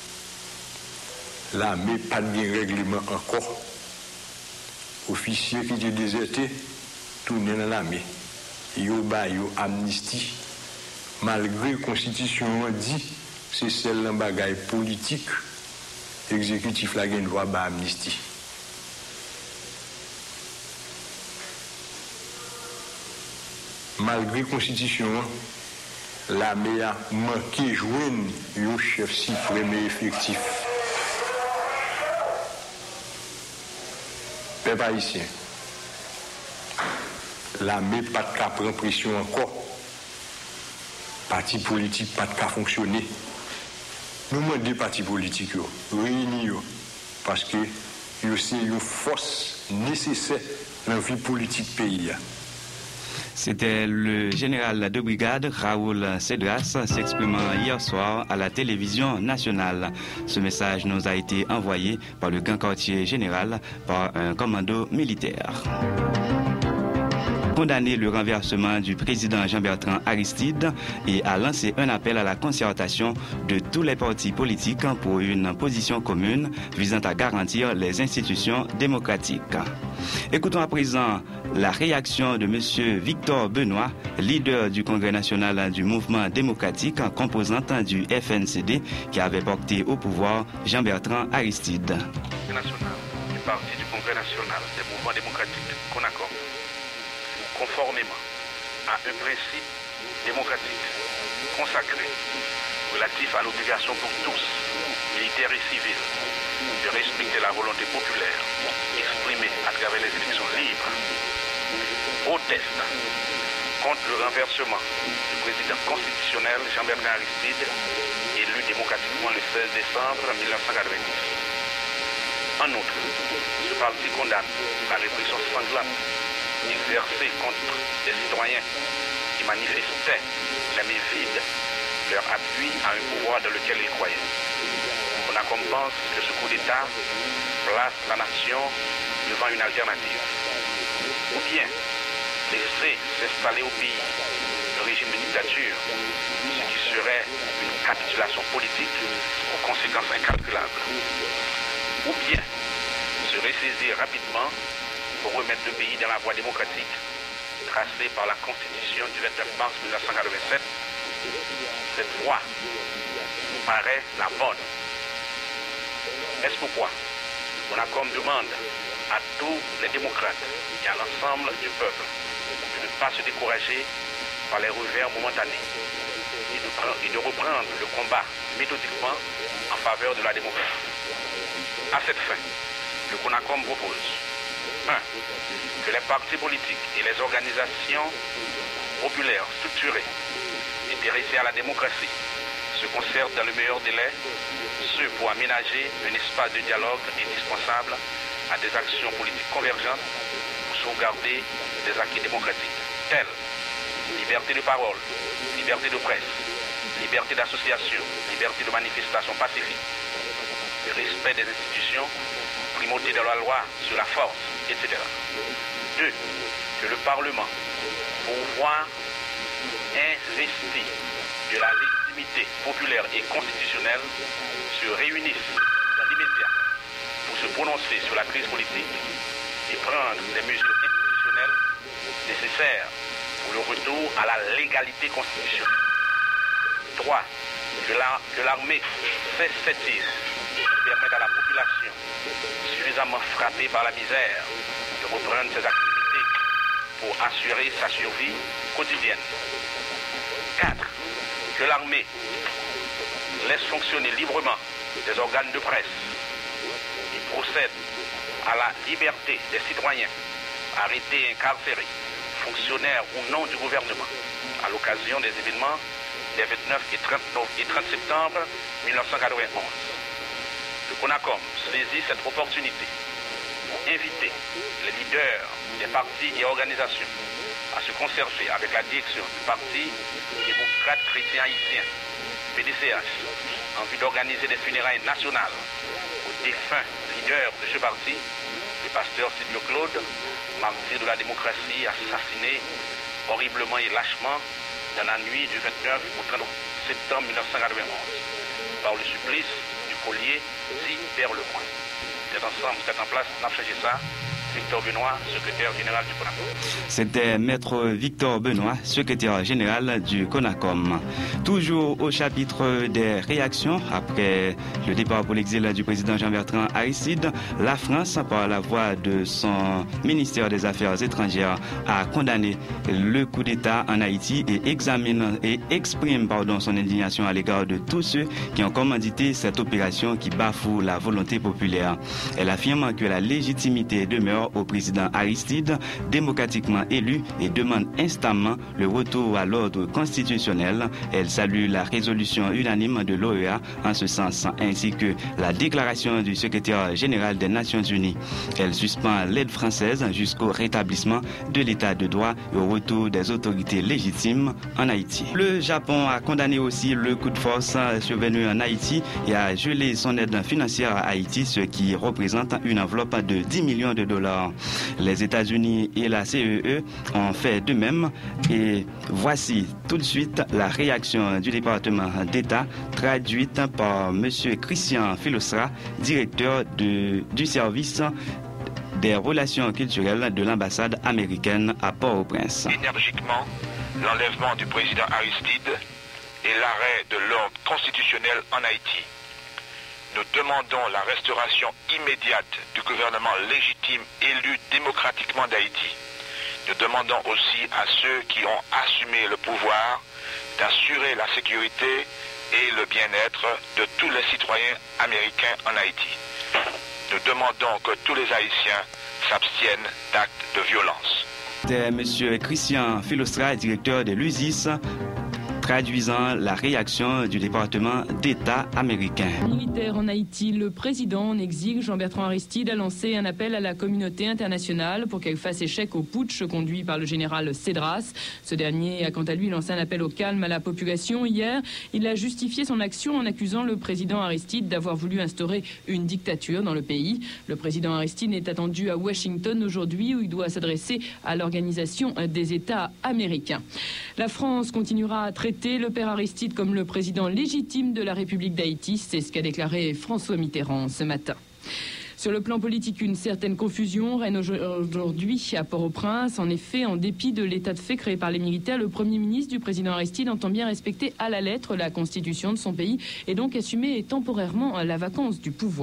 L'armée pas de règlement encore. Officier qui était déserté, tourné dans l'armée. Il a amnistie. Malgré la Constitution dit, c'est celle d'un bagage politique, l'exécutif la gagne droit à amnistie. Malgré la Constitution, l'armée a manqué joindre un chef suprême et effectif. Peuple haïtien, l'armée n'a pas de prendre pression encore. Parti politique pas de cas fonctionner. Nous demandons des partis politiques réunis parce que c'est une force nécessaire dans la vie politique pays. C'était le général de brigade Raoul Cedras s'exprimant hier soir à la télévision nationale. Ce message nous a été envoyé par le grand quartier général par un commando militaire. Condamné le renversement du président Jean-Bertrand Aristide et a lancé un appel à la concertation de tous les partis politiques pour une position commune visant à garantir les institutions démocratiques. Écoutons à présent la réaction de M. Victor Benoît, leader du Congrès national du mouvement démocratique, composante du FNCD, qui avait porté au pouvoir Jean-Bertrand Aristide. National, du Parti du Congrès national des mouvements démocratiques, CONACOM, conformément à un principe démocratique consacré relatif à l'obligation pour tous, militaires et civils, de respecter la volonté populaire exprimée à travers les élections libres, proteste contre le renversement du président constitutionnel Jean-Bertrand Aristide, élu démocratiquement le 16 décembre 1990. En outre, ce parti condamne la répression sanglante exercée contre des citoyens qui manifestaient la main vide leur appui à un pouvoir dans lequel ils croyaient. On pense que ce coup d'État place la nation devant une alternative. Ou bien laisser s'installer au pays le régime de dictature, ce qui serait une capitulation politique aux conséquences incalculables. Ou bien se ressaisir rapidement pour remettre le pays dans la voie démocratique tracée par la Constitution du 29 mars 1987. Cette voie nous paraît la bonne. Est-ce pourquoi on demande à tous les démocrates et à l'ensemble du peuple de ne pas se décourager par les revers momentanés et de reprendre le combat méthodiquement en faveur de la démocratie. À cette fin, le CONACOM propose 1. Que les partis politiques et les organisations populaires structurées intéressées à la démocratie se concertent dans le meilleur délai, ce pour aménager un espace de dialogue indispensable à des actions politiques convergentes pour sauvegarder des acquis démocratiques tels liberté de parole, liberté de presse, liberté d'association, liberté de manifestation pacifique, le respect des institutions, primauté de la loi sur la force, etc. 2. Que le Parlement, pouvoir investi de la légitimité populaire et constitutionnelle, se réunissent dans l'immédiat pour se prononcer sur la crise politique et prendre les mesures institutionnelles nécessaires pour le retour à la légalité constitutionnelle. 3. Que l'armée cesse cette tire et permette à la population suffisamment frappée par la misère de reprendre ses activités pour assurer sa survie quotidienne. 4. Que l'armée laisse fonctionner librement des organes de presse et procède à la liberté des citoyens arrêtés et incarcérés, fonctionnaires ou non du gouvernement, à l'occasion des événements des 29 et 30 septembre 1991. Le CONACOM saisit cette opportunité pour inviter les leaders des partis et organisations à se concerter avec la direction du Parti démocrate chrétien haïtien, PDCH, en vue d'organiser des funérailles nationales aux défunts leaders de ce parti, le pasteur Silvio Claude, martyr de la démocratie, assassiné horriblement et lâchement dans la nuit du 29 au 30 septembre 1991, par le supplice du collier Si vers le coin. C'est ensemble, c'est en place, n'a changé ça. Victor Benoît, secrétaire général du CONACOM. C'était Maître Victor Benoît, secrétaire général du CONACOM. Toujours au chapitre des réactions, après le départ pour l'exil du président Jean-Bertrand Aristide, la France, par la voix de son ministère des Affaires étrangères, a condamné le coup d'État en Haïti et exprime son indignation à l'égard de tous ceux qui ont commandité cette opération qui bafoue la volonté populaire. Elle affirme que la légitimité demeure au président Aristide, démocratiquement élu, et demande instamment le retour à l'ordre constitutionnel. Elle salue la résolution unanime de l'OEA en ce sens, ainsi que la déclaration du secrétaire général des Nations Unies. Elle suspend l'aide française jusqu'au rétablissement de l'état de droit et au retour des autorités légitimes en Haïti. Le Japon a condamné aussi le coup de force survenu en Haïti et a gelé son aide financière à Haïti, ce qui représente une enveloppe de 10 millions de dollars. Les États-Unis et la CEE ont fait de même et voici tout de suite la réaction du département d'État traduite par M. Christian Filostra, directeur du service des relations culturelles de l'ambassade américaine à Port-au-Prince. Énergiquement, l'enlèvement du président Aristide et l'arrêt de l'ordre constitutionnel en Haïti. Nous demandons la restauration immédiate du gouvernement légitime élu démocratiquement d'Haïti. Nous demandons aussi à ceux qui ont assumé le pouvoir d'assurer la sécurité et le bien-être de tous les citoyens américains en Haïti. Nous demandons que tous les Haïtiens s'abstiennent d'actes de violence. C'est M. Christian Filostra, directeur de l'USIS, traduisant la réaction du département d'État américain. Militaire en Haïti, le président en exil, Jean-Bertrand Aristide, a lancé un appel à la communauté internationale pour qu'elle fasse échec au putsch conduit par le général Cedras. Ce dernier a quant à lui lancé un appel au calme à la population hier. Il a justifié son action en accusant le président Aristide d'avoir voulu instaurer une dictature dans le pays. Le président Aristide est attendu à Washington aujourd'hui où il doit s'adresser à l'Organisation des États américains. La France continuera à traiter le père Aristide comme le président légitime de la République d'Haïti. C'est ce qu'a déclaré François Mitterrand ce matin. Sur le plan politique, une certaine confusion règne aujourd'hui à Port-au-Prince. En effet, en dépit de l'état de fait créé par les militaires, le Premier ministre du président Aristide entend bien respecter à la lettre la constitution de son pays et donc assumer temporairement la vacance du pouvoir.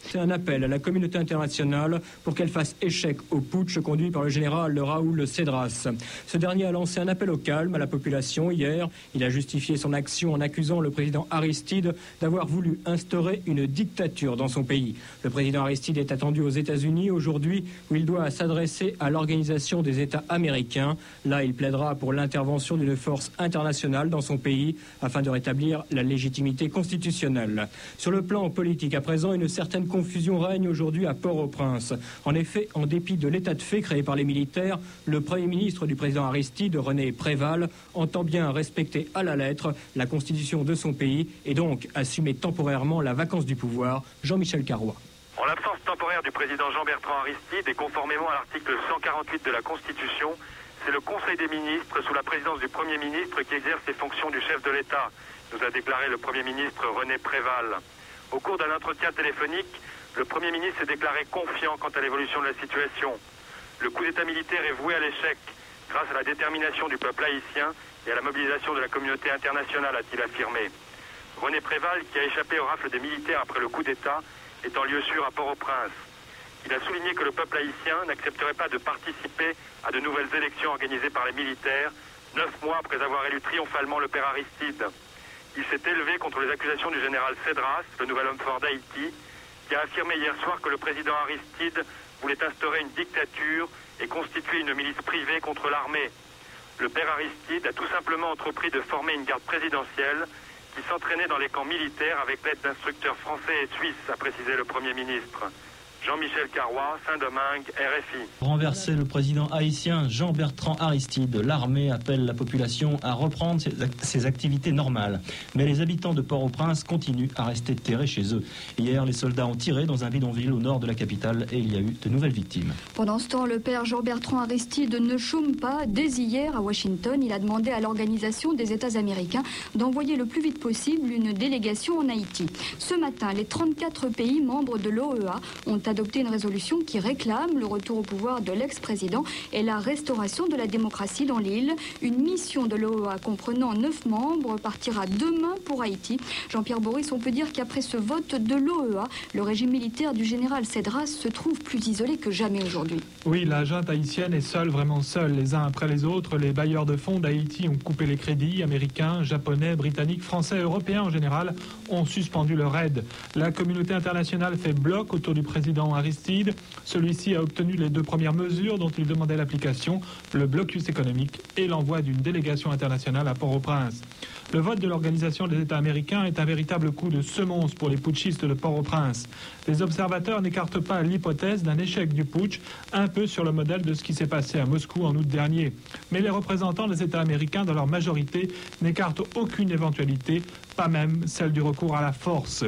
C'est un appel à la communauté internationale pour qu'elle fasse échec au putsch conduit par le général Raúl Cedras. Ce dernier a lancé un appel au calme à la population hier. Il a justifié son action en accusant le président Aristide d'avoir voulu instaurer une dictature dans son pays. Le président Aristide est attendu aux États-Unis aujourd'hui, où il doit s'adresser à l'Organisation des États américains. Là, il plaidera pour l'intervention d'une force internationale dans son pays afin de rétablir la légitimité constitutionnelle. Sur le plan politique, à présent, une certaine confusion règne aujourd'hui à Port-au-Prince. En effet, en dépit de l'état de fait créé par les militaires, le Premier ministre du président Aristide, René Préval, entend bien respecter à la lettre la constitution de son pays et donc assumer temporairement la vacance du pouvoir. Jean-Michel Carrois. En l'absence temporaire du président Jean-Bertrand Aristide et conformément à l'article 148 de la Constitution, c'est le Conseil des ministres, sous la présidence du Premier ministre, qui exerce les fonctions du chef de l'État, nous a déclaré le Premier ministre René Préval. Au cours d'un entretien téléphonique, le Premier ministre s'est déclaré confiant quant à l'évolution de la situation. Le coup d'État militaire est voué à l'échec grâce à la détermination du peuple haïtien et à la mobilisation de la communauté internationale, a-t-il affirmé. René Préval, qui a échappé au rafle des militaires après le coup d'État, est en lieu sûr à Port-au-Prince. Il a souligné que le peuple haïtien n'accepterait pas de participer à de nouvelles élections organisées par les militaires, 9 mois après avoir élu triomphalement le père Aristide. Il s'est élevé contre les accusations du général Cedras, le nouvel homme fort d'Haïti, qui a affirmé hier soir que le président Aristide voulait instaurer une dictature et constituer une milice privée contre l'armée. Le père Aristide a tout simplement entrepris de former une garde présidentielle qui s'entraînait dans les camps militaires avec l'aide d'instructeurs français et suisses, a précisé le Premier ministre. Jean-Michel Carrois, Saint-Domingue, RFI. Renverser le président haïtien Jean-Bertrand Aristide, l'armée appelle la population à reprendre ses activités normales. Mais les habitants de Port-au-Prince continuent à rester terrés chez eux. Hier, les soldats ont tiré dans un bidonville au nord de la capitale et il y a eu de nouvelles victimes. Pendant ce temps, le père Jean-Bertrand Aristide ne chôme pas. Dès hier, à Washington, il a demandé à l'Organisation des États américains d'envoyer le plus vite possible une délégation en Haïti. Ce matin, les 34 pays membres de l'OEA ont adopté une résolution qui réclame le retour au pouvoir de l'ex-président et la restauration de la démocratie dans l'île. Une mission de l'OEA comprenant 9 membres partira demain pour Haïti. Jean-Pierre Boris, on peut dire qu'après ce vote de l'OEA, le régime militaire du général Cedras se trouve plus isolé que jamais aujourd'hui. Oui, la junte haïtienne est seule, vraiment seule. Les uns après les autres, les bailleurs de fonds d'Haïti ont coupé les crédits. Américains, japonais, britanniques, français, européens en général ont suspendu leur aide. La communauté internationale fait bloc autour du président Aristide. Celui-ci a obtenu les 2 premières mesures dont il demandait l'application, le blocus économique et l'envoi d'une délégation internationale à Port-au-Prince. Le vote de l'Organisation des États américains est un véritable coup de semonce pour les putschistes de Port-au-Prince. Les observateurs n'écartent pas l'hypothèse d'un échec du putsch, un peu sur le modèle de ce qui s'est passé à Moscou en août dernier. Mais les représentants des États américains, dans leur majorité, n'écartent aucune éventualité, pas même celle du recours à la force.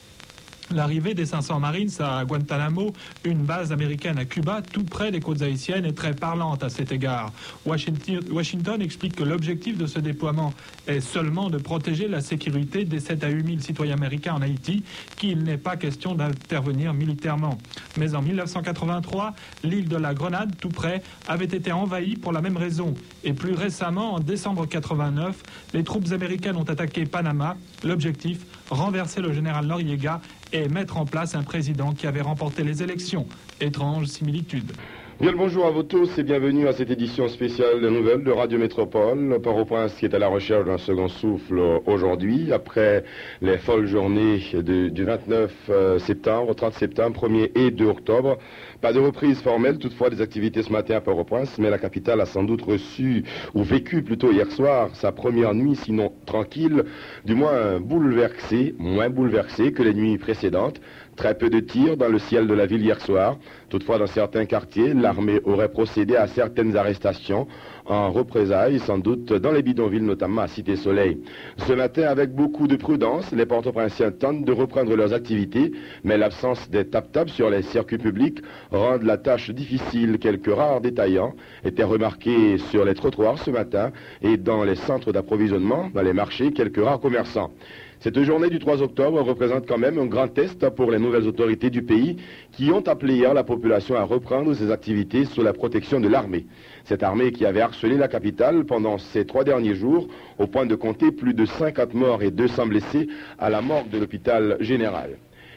L'arrivée des 500 Marines à Guantanamo, une base américaine à Cuba, tout près des côtes haïtiennes, est très parlante à cet égard. Washington explique que l'objectif de ce déploiement est seulement de protéger la sécurité des 7 à 8 000 citoyens américains en Haïti, qu'il n'est pas question d'intervenir militairement. Mais en 1983, l'île de la Grenade, tout près, avait été envahie pour la même raison. Et plus récemment, en décembre 89, les troupes américaines ont attaqué Panama. L'objectif, renverser le général Noriega et mettre en place un président qui avait remporté les élections. Étrange similitude. Bien le bonjour à vous tous et bienvenue à cette édition spéciale de nouvelles de Radio Métropole. Port-au-Prince qui est à la recherche d'un second souffle aujourd'hui, après les folles journées du 29 septembre, 30 septembre, 1er et 2 octobre. Pas de reprise formelle toutefois des activités ce matin à Port-au-Prince, mais la capitale a sans doute reçu, ou vécu plutôt hier soir, sa première nuit sinon tranquille, du moins bouleversée, moins bouleversée que les nuits précédentes. Très peu de tirs dans le ciel de la ville hier soir. Toutefois, dans certains quartiers, l'armée aurait procédé à certaines arrestations en représailles, sans doute dans les bidonvilles, notamment à Cité-Soleil. Ce matin, avec beaucoup de prudence, les Port-au-Prinциens tentent de reprendre leurs activités, mais l'absence des tap-tap sur les circuits publics rend la tâche difficile. Quelques rares détaillants étaient remarqués sur les trottoirs ce matin et dans les centres d'approvisionnement, dans les marchés, quelques rares commerçants. Cette journée du 3 octobre représente quand même un grand test pour les nouvelles autorités du pays qui ont appelé hier la population à reprendre ses activités sous la protection de l'armée. Cette armée qui avait harcelé la capitale pendant ces 3 derniers jours au point de compter plus de 50 morts et 200 blessés à la morgue de l'hôpital général.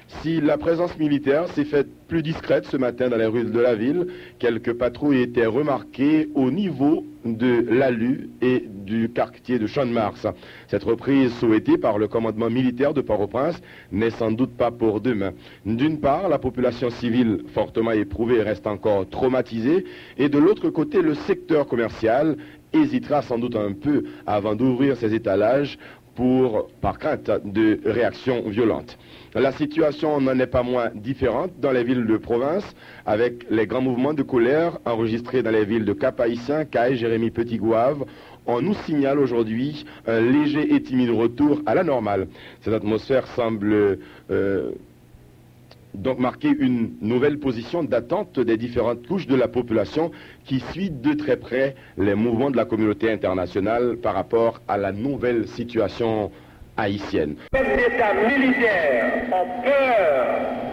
Si la présence militaire s'est faite plus discrète ce matin dans les rues de la ville, quelques patrouilles étaient remarquées au niveau de l'ALU et du quartier de Champ-de-Mars. Cette reprise souhaitée par le commandement militaire de Port-au-Prince n'est sans doute pas pour demain. D'une part, la population civile fortement éprouvée reste encore traumatisée, et de l'autre côté, le secteur commercial hésitera sans doute un peu avant d'ouvrir ses étalages par crainte de réactions violentes. La situation n'en est pas moins différente dans les villes de province, avec les grands mouvements de colère enregistrés dans les villes de Cap-Haïtien, Caille, Jérémie, Petit-Gouave. On nous signale aujourd'hui un léger et timide retour à la normale. Cette atmosphère semble donc marquer une nouvelle position d'attente des différentes couches de la population qui suit de très près les mouvements de la communauté internationale par rapport à la nouvelle situation haïtienne. Les États militaires ont peur,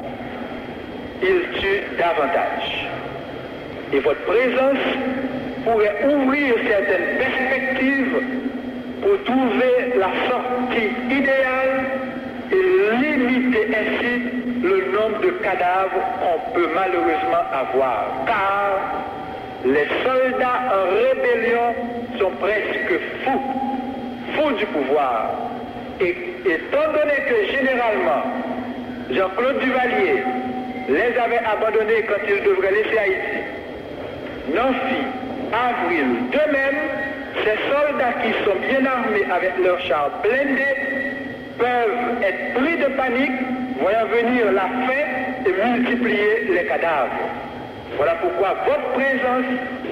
ils tuent davantage. Et votre présence pourrait ouvrir certaines perspectives pour trouver la sortie idéale et limiter ainsi le nombre de cadavres qu'on peut malheureusement avoir. Car les soldats en rébellion sont presque fous du pouvoir. Et étant donné que généralement, Jean-Claude Duvalier les avait abandonnés quand il devrait laisser Haïti, Nancy, Avril, de même, ces soldats qui sont bien armés avec leurs chars blindés peuvent être pris de panique, voyant venir la faim et multiplier les cadavres. Voilà pourquoi votre présence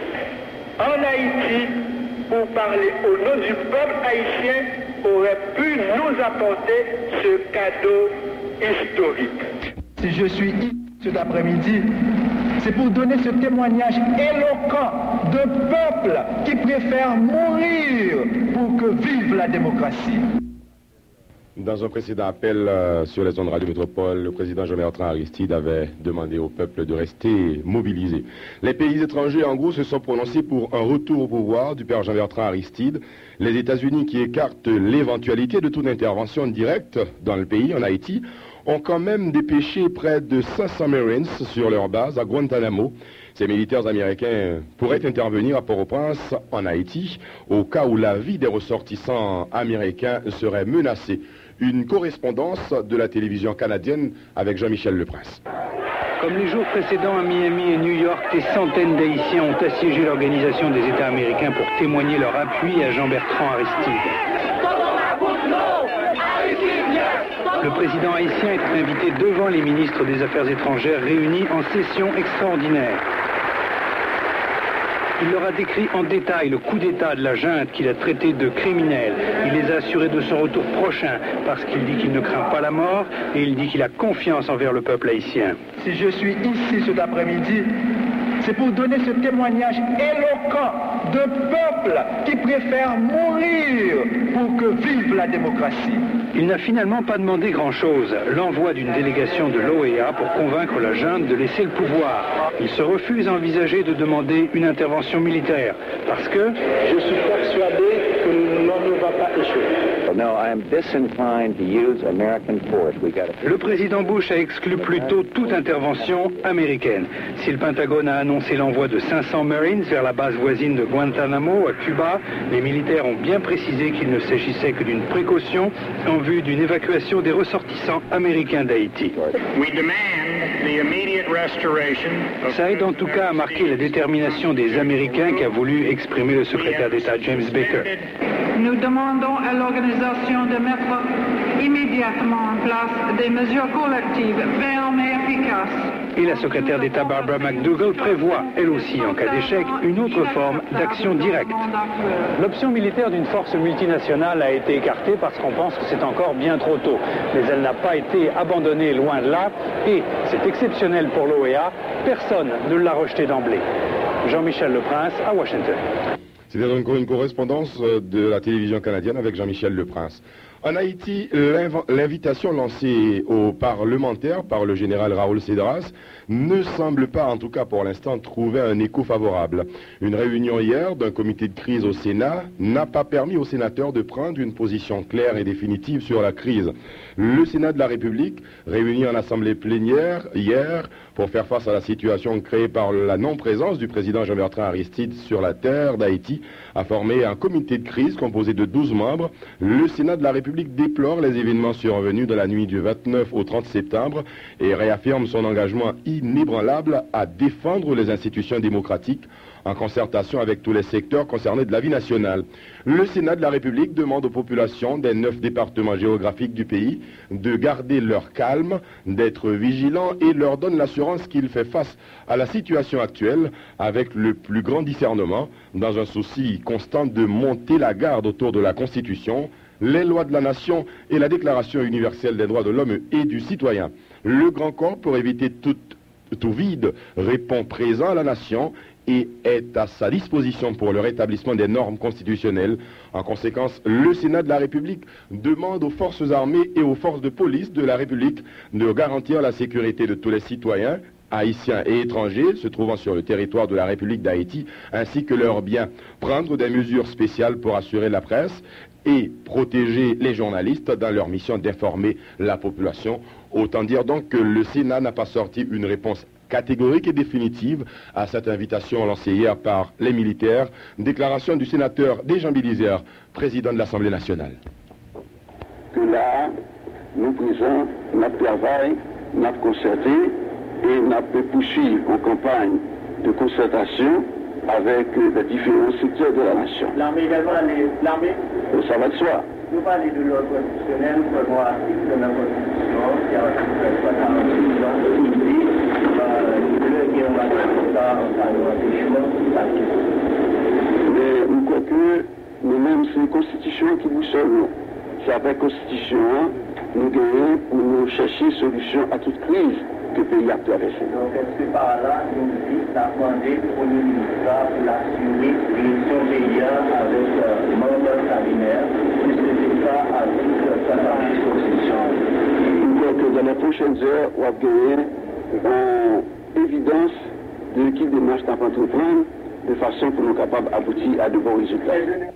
en Haïti pour parler au nom du peuple haïtien aurait pu nous apporter ce cadeau historique. Si je suis ici cet après-midi, c'est pour donner ce témoignage éloquent d'un peuple qui préfère mourir pour que vive la démocratie. Dans un précédent appel sur les ondes Radio Métropole, le président Jean-Bertrand Aristide avait demandé au peuple de rester mobilisé. Les pays étrangers, en gros, se sont prononcés pour un retour au pouvoir du père Jean-Bertrand Aristide. Les États-Unis, qui écartent l'éventualité de toute intervention directe dans le pays, en Haïti, ont quand même dépêché près de 500 Marines sur leur base à Guantanamo. Ces militaires américains pourraient intervenir à Port-au-Prince, en Haïti, au cas où la vie des ressortissants américains serait menacée. Une correspondance de la télévision canadienne avec Jean-Michel Leprince. Comme les jours précédents à Miami et New York, des centaines d'Haïtiens ont assiégé l'Organisation des États américains pour témoigner leur appui à Jean-Bertrand Aristide. Le président haïtien est invité devant les ministres des Affaires étrangères réunis en session extraordinaire. Il leur a décrit en détail le coup d'État de la junte qu'il a traité de criminel. Il les a assurés de son retour prochain parce qu'il dit qu'il ne craint pas la mort et il dit qu'il a confiance envers le peuple haïtien. Si je suis ici cet après-midi, c'est pour donner ce témoignage éloquent d'un peuple qui préfère mourir pour que vive la démocratie. Il n'a finalement pas demandé grand-chose, l'envoi d'une délégation de l'OEA pour convaincre la junte de laisser le pouvoir. Il se refuse à envisager de demander une intervention militaire, parce que... Je suis persuadé que l'on ne va pas échouer. Le président Bush a exclu plutôt toute intervention américaine. Si le Pentagone a annoncé l'envoi de 500 Marines vers la base voisine de Guantanamo, à Cuba, les militaires ont bien précisé qu'il ne s'agissait que d'une précaution en vue d'une évacuation des ressortissants américains d'Haïti. Ça aide en tout cas à marquer la détermination des Américains qu'a voulu exprimer le secrétaire d'État James Baker. Nous demandons à l'organisation de mettre immédiatement en place des mesures collectives fermes et efficaces. Et la secrétaire d'État Barbara McDougall prévoit, elle aussi, en cas d'échec, une autre forme d'action directe. L'option militaire d'une force multinationale a été écartée parce qu'on pense que c'est encore bien trop tôt. Mais elle n'a pas été abandonnée loin de là, et c'est exceptionnel pour l'OEA, personne ne l'a rejeté d'emblée. Jean-Michel Leprince, à Washington. C'était donc une correspondance de la télévision canadienne avec Jean-Michel Leprince. En Haïti, l'invitation lancée aux parlementaires par le général Raoul Cedras ne semble pas, en tout cas pour l'instant, trouver un écho favorable. Une réunion hier d'un comité de crise au Sénat n'a pas permis aux sénateurs de prendre une position claire et définitive sur la crise. Le Sénat de la République, réuni en assemblée plénière hier pour faire face à la situation créée par la non-présence du président Jean-Bertrand Aristide sur la terre d'Haïti, a formé un comité de crise composé de 12 membres. Le Sénat de la République déplore les événements survenus dans la nuit du 29 au 30 septembre et réaffirme son engagement inébranlable à défendre les institutions démocratiques en concertation avec tous les secteurs concernés de la vie nationale. Le Sénat de la République demande aux populations des 9 départements géographiques du pays de garder leur calme, d'être vigilants et leur donne l'assurance qu'il fait face à la situation actuelle avec le plus grand discernement, dans un souci constant de monter la garde autour de la Constitution, les lois de la nation et la Déclaration universelle des droits de l'homme et du citoyen. Le Grand Corps, pour éviter tout vide, répond présent à la nation et est à sa disposition pour le rétablissement des normes constitutionnelles. En conséquence, le Sénat de la République demande aux forces armées et aux forces de police de la République de garantir la sécurité de tous les citoyens, haïtiens et étrangers se trouvant sur le territoire de la République d'Haïti, ainsi que leurs biens, prendre des mesures spéciales pour assurer la presse et protéger les journalistes dans leur mission d'informer la population. Autant dire donc que le Sénat n'a pas sorti une réponse catégorique et définitive à cette invitation lancée hier par les militaires. Déclaration du sénateur Desjambes Lisère, président de l'Assemblée nationale. Que là, nous présents notre travail, notre concerté et notre poursuivre en campagne de concertation avec les différents secteurs de la nation. L'armée également, l'armée ça va de soi. Nous parlons de l'ordre constitutionnel, nous prenons l'article de la Constitution, qui a l'article 46 ans, qui dit le guerre va mais nous croyons que nous-mêmes, c'est la Constitution qui nous sauve. C'est avec la Constitution, nous gagnons pour nous chercher solution à toute crise que le pays a traversé. Donc, est-ce que par là, nous dit d'apprendre au Premier ministre pour l'assurer et son pays avec membre cabinet, puisque c'est ça avec sa disposition. Nous croyons que dans les prochaines heures, on va gagner en évidence de qui démarche à entreprendre de façon pour nous capables d'aboutir à de bons résultats.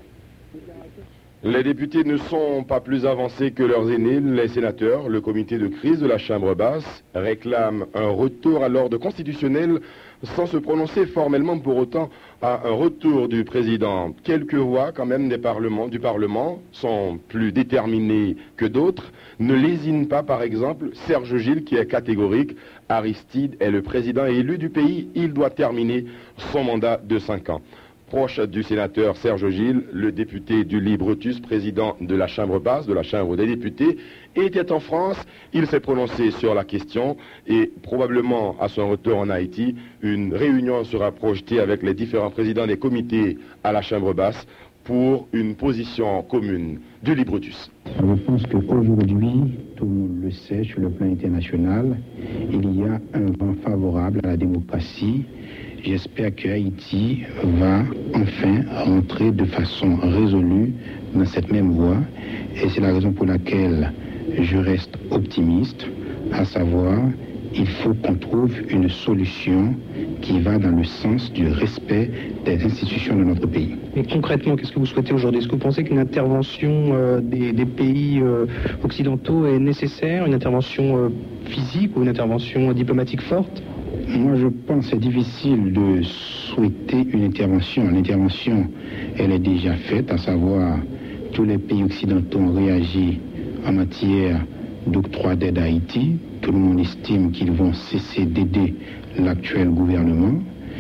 Les députés ne sont pas plus avancés que leurs aînés, les sénateurs. Le comité de crise de la Chambre basse réclame un retour à l'ordre constitutionnel sans se prononcer formellement pour autant à un retour du président. Quelques voix quand même du Parlement sont plus déterminées que d'autres. Ne lésinent pas par exemple Serge Gilles qui est catégorique. Aristide est le président élu du pays. Il doit terminer son mandat de 5 ans. Proche du sénateur Serge Gilles, le député du Libretus, président de la Chambre basse, de la Chambre des députés, était en France. Il s'est prononcé sur la question et probablement à son retour en Haïti, une réunion sera projetée avec les différents présidents des comités à la Chambre basse pour une position commune du Libretus. Je pense qu'aujourd'hui, tout le monde le sait, sur le plan international, il y a un vent favorable à la démocratie. J'espère que Haïti va enfin rentrer de façon résolue dans cette même voie. Et c'est la raison pour laquelle je reste optimiste, à savoir, il faut qu'on trouve une solution qui va dans le sens du respect des institutions de notre pays. Mais concrètement, qu'est-ce que vous souhaitez aujourd'hui? Est-ce que vous pensez qu'une intervention des pays occidentaux est nécessaire, une intervention physique ou une intervention diplomatique forte? Moi, je pense que c'est difficile de souhaiter une intervention. L'intervention, elle est déjà faite, à savoir, tous les pays occidentaux ont réagi en matière d'octroi d'aide à Haïti. Tout le monde estime qu'ils vont cesser d'aider l'actuel gouvernement.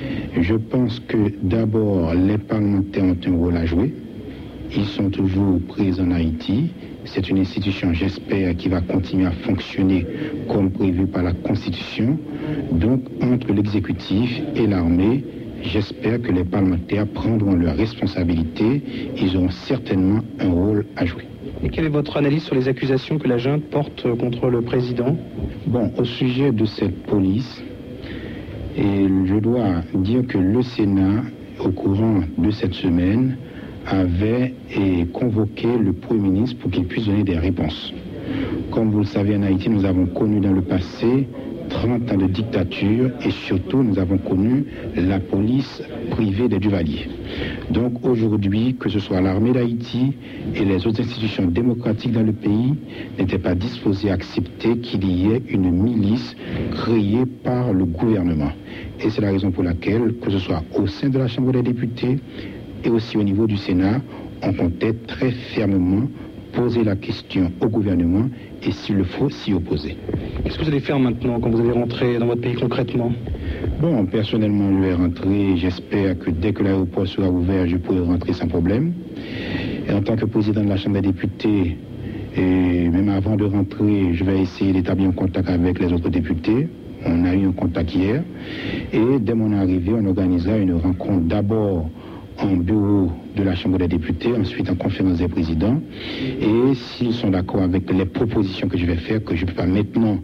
Je pense que d'abord, les parlementaires ont un rôle à jouer. Ils sont toujours présents en Haïti. C'est une institution, j'espère, qui va continuer à fonctionner comme prévu par la Constitution. Donc, entre l'exécutif et l'armée, j'espère que les parlementaires prendront leurs responsabilités. Ils auront certainement un rôle à jouer. Et quelle est votre analyse sur les accusations que la junte porte contre le président? Bon, au sujet de cette police, et je dois dire que le Sénat, au courant de cette semaine, avait convoqué le Premier ministre pour qu'il puisse donner des réponses. Comme vous le savez, en Haïti, nous avons connu dans le passé 30 ans de dictature et surtout nous avons connu la police privée des Duvaliers. Donc aujourd'hui, que ce soit l'armée d'Haïti et les autres institutions démocratiques dans le pays n'étaient pas disposées à accepter qu'il y ait une milice créée par le gouvernement. Et c'est la raison pour laquelle, que ce soit au sein de la Chambre des députés et aussi au niveau du Sénat, on comptait très fermement poser la question au gouvernement et s'il le faut, s'y opposer. Qu'est-ce que vous allez faire maintenant quand vous allez rentrer dans votre pays concrètement? Bon, personnellement, je vais rentrer. J'espère que dès que l'aéroport sera ouvert, je pourrai rentrer sans problème. Et en tant que président de la Chambre des députés, et même avant de rentrer, je vais essayer d'établir un contact avec les autres députés. On a eu un contact hier. Et dès mon arrivée, on organisera une rencontre d'abord en bureau de la Chambre des députés, ensuite en conférence des présidents. Et s'ils sont d'accord avec les propositions que je vais faire, que je ne peux pas maintenant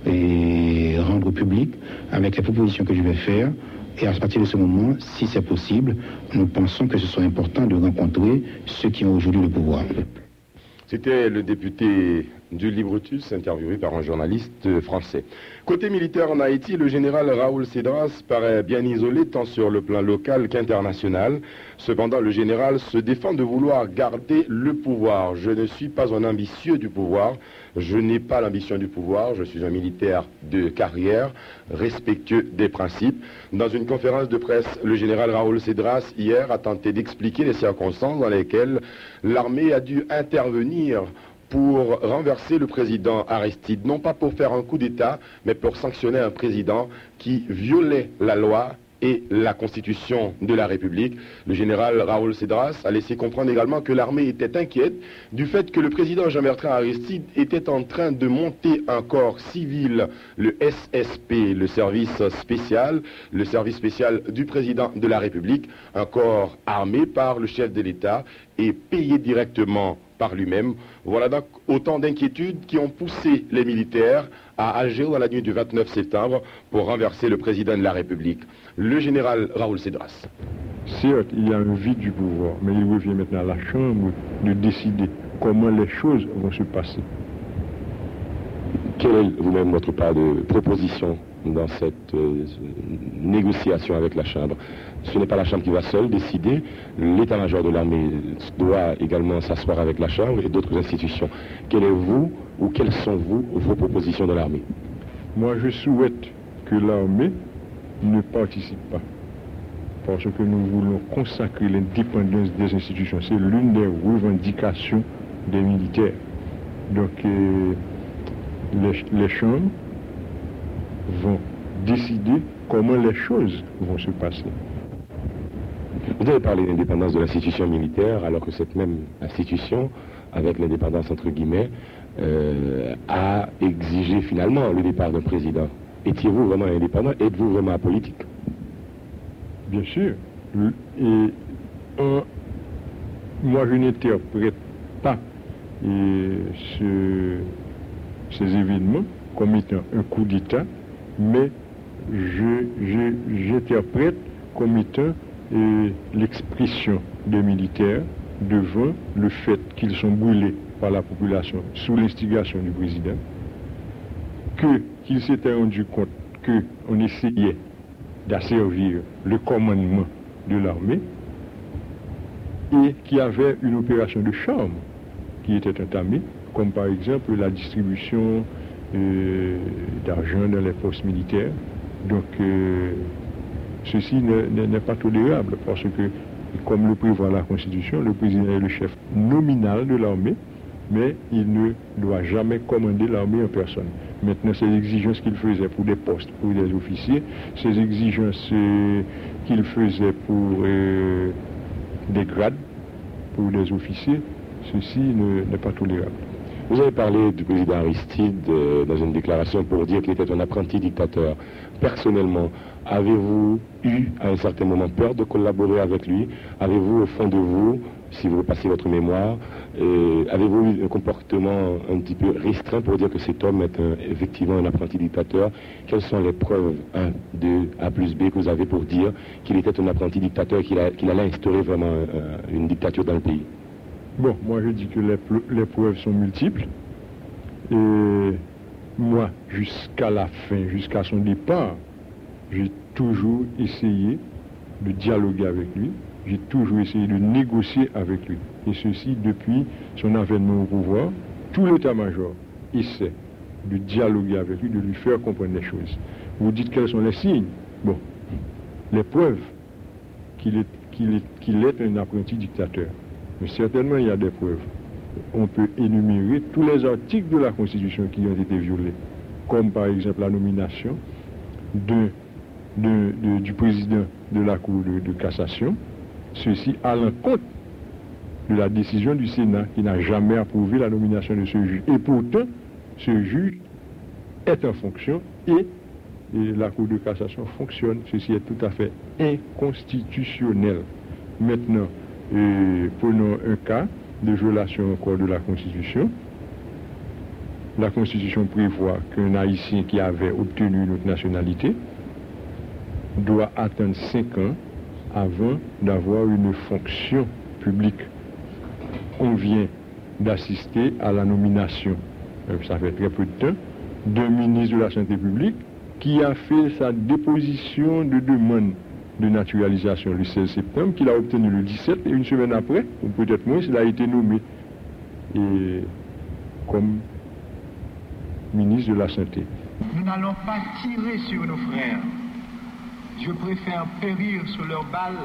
rendre publiques, avec les propositions que je vais faire, et à partir de ce moment, si c'est possible, nous pensons que ce soit important de rencontrer ceux qui ont aujourd'hui le pouvoir. C'était le député du Libretus, interviewé par un journaliste français. Côté militaire en Haïti, le général Raoul Cedras paraît bien isolé tant sur le plan local qu'international. Cependant, le général se défend de vouloir garder le pouvoir. Je ne suis pas un ambitieux du pouvoir. Je n'ai pas l'ambition du pouvoir. Je suis un militaire de carrière, respectueux des principes. Dans une conférence de presse, le général Raoul Cedras, hier, a tenté d'expliquer les circonstances dans lesquelles l'armée a dû intervenir pour renverser le président Aristide, non pas pour faire un coup d'État, mais pour sanctionner un président qui violait la loi et la constitution de la République. Le général Raoul Cedras a laissé comprendre également que l'armée était inquiète du fait que le président Jean-Bertrand Aristide était en train de monter un corps civil, le SSP, le service spécial du président de la République, un corps armé par le chef de l'État et payé directement par lui-même. Voilà donc autant d'inquiétudes qui ont poussé les militaires à agir dans la nuit du 29 septembre pour renverser le président de la République, le général Raoul Cedras. Certes, il y a un vide du pouvoir, mais il revient maintenant à la Chambre de décider comment les choses vont se passer. Quelle est vous-même votre part de proposition dans cette négociation avec la Chambre? Ce n'est pas la Chambre qui va seule décider, l'état-major de l'armée doit également s'asseoir avec la Chambre et d'autres institutions. Quelles sont vos propositions de l'armée? Moi, je souhaite que l'armée ne participe pas, parce que nous voulons consacrer l'indépendance des institutions. C'est l'une des revendications des militaires. Donc, les chambres vont décider comment les choses vont se passer. Vous avez parlé d'indépendance de l'institution militaire, alors que cette même institution, avec l'indépendance entre guillemets, a exigé finalement le départ d'un président. Étiez-vous vraiment indépendant? Êtes-vous vraiment apolitique? Bien sûr. Et moi, je n'interprète pas ces événements comme étant un coup d'État, mais j'interprète comme étant l'expression des militaires devant le fait qu'ils sont brûlés par la population sous l'instigation du président, qu'ils s'étaient rendus compte qu'on essayait d'asservir le commandement de l'armée et qu'il y avait une opération de charme qui était entamée, comme par exemple la distribution d'argent dans les postes militaires. Donc ceci n'est pas tolérable parce que, comme le prévoit la Constitution, le président est le chef nominal de l'armée, mais il ne doit jamais commander l'armée en personne. Maintenant, ces exigences qu'il faisait pour des postes, pour des officiers, ces exigences qu'il faisait pour des grades, pour des officiers, ceci n'est pas tolérable. Vous avez parlé du président Aristide dans une déclaration pour dire qu'il était un apprenti dictateur. Personnellement, avez-vous eu à un certain moment peur de collaborer avec lui? Avez-vous au fond de vous, si vous repassez votre mémoire, Avez-vous eu un comportement un petit peu restreint pour dire que cet homme est effectivement un apprenti dictateur? Quelles sont les preuves 1, 2, A plus B que vous avez pour dire qu'il était un apprenti dictateur et qu'il allait instaurer vraiment une dictature dans le pays? Bon, moi je dis que les preuves sont multiples. Et moi, jusqu'à la fin, jusqu'à son départ, j'ai toujours essayé de dialoguer avec lui. J'ai toujours essayé de négocier avec lui. Et ceci depuis son avènement au pouvoir. Tout l'état-major essaie de dialoguer avec lui, de lui faire comprendre les choses. Vous dites quels sont les signes? Bon, les preuves qu'il est un apprenti dictateur. Mais certainement il y a des preuves. On peut énumérer tous les articles de la Constitution qui ont été violés, comme par exemple la nomination du président de la Cour de cassation, ceci à l'encontre de la décision du Sénat qui n'a jamais approuvé la nomination de ce juge. Et pourtant, ce juge est en fonction et la Cour de cassation fonctionne. Ceci est tout à fait inconstitutionnel. Maintenant, prenons un cas de violation encore de la Constitution. La Constitution prévoit qu'un Haïtien qui avait obtenu une autre nationalité doit attendre 5 ans avant d'avoir une fonction publique. On vient d'assister à la nomination, ça fait très peu de temps, d'un ministre de la Santé publique qui a fait sa déposition de demande de naturalisation le 16 septembre, qu'il a obtenu le 17, et une semaine après, ou peut-être moins, il a été nommé comme ministre de la Santé. Nous n'allons pas tirer sur nos frères. Je préfère périr sous leurs balles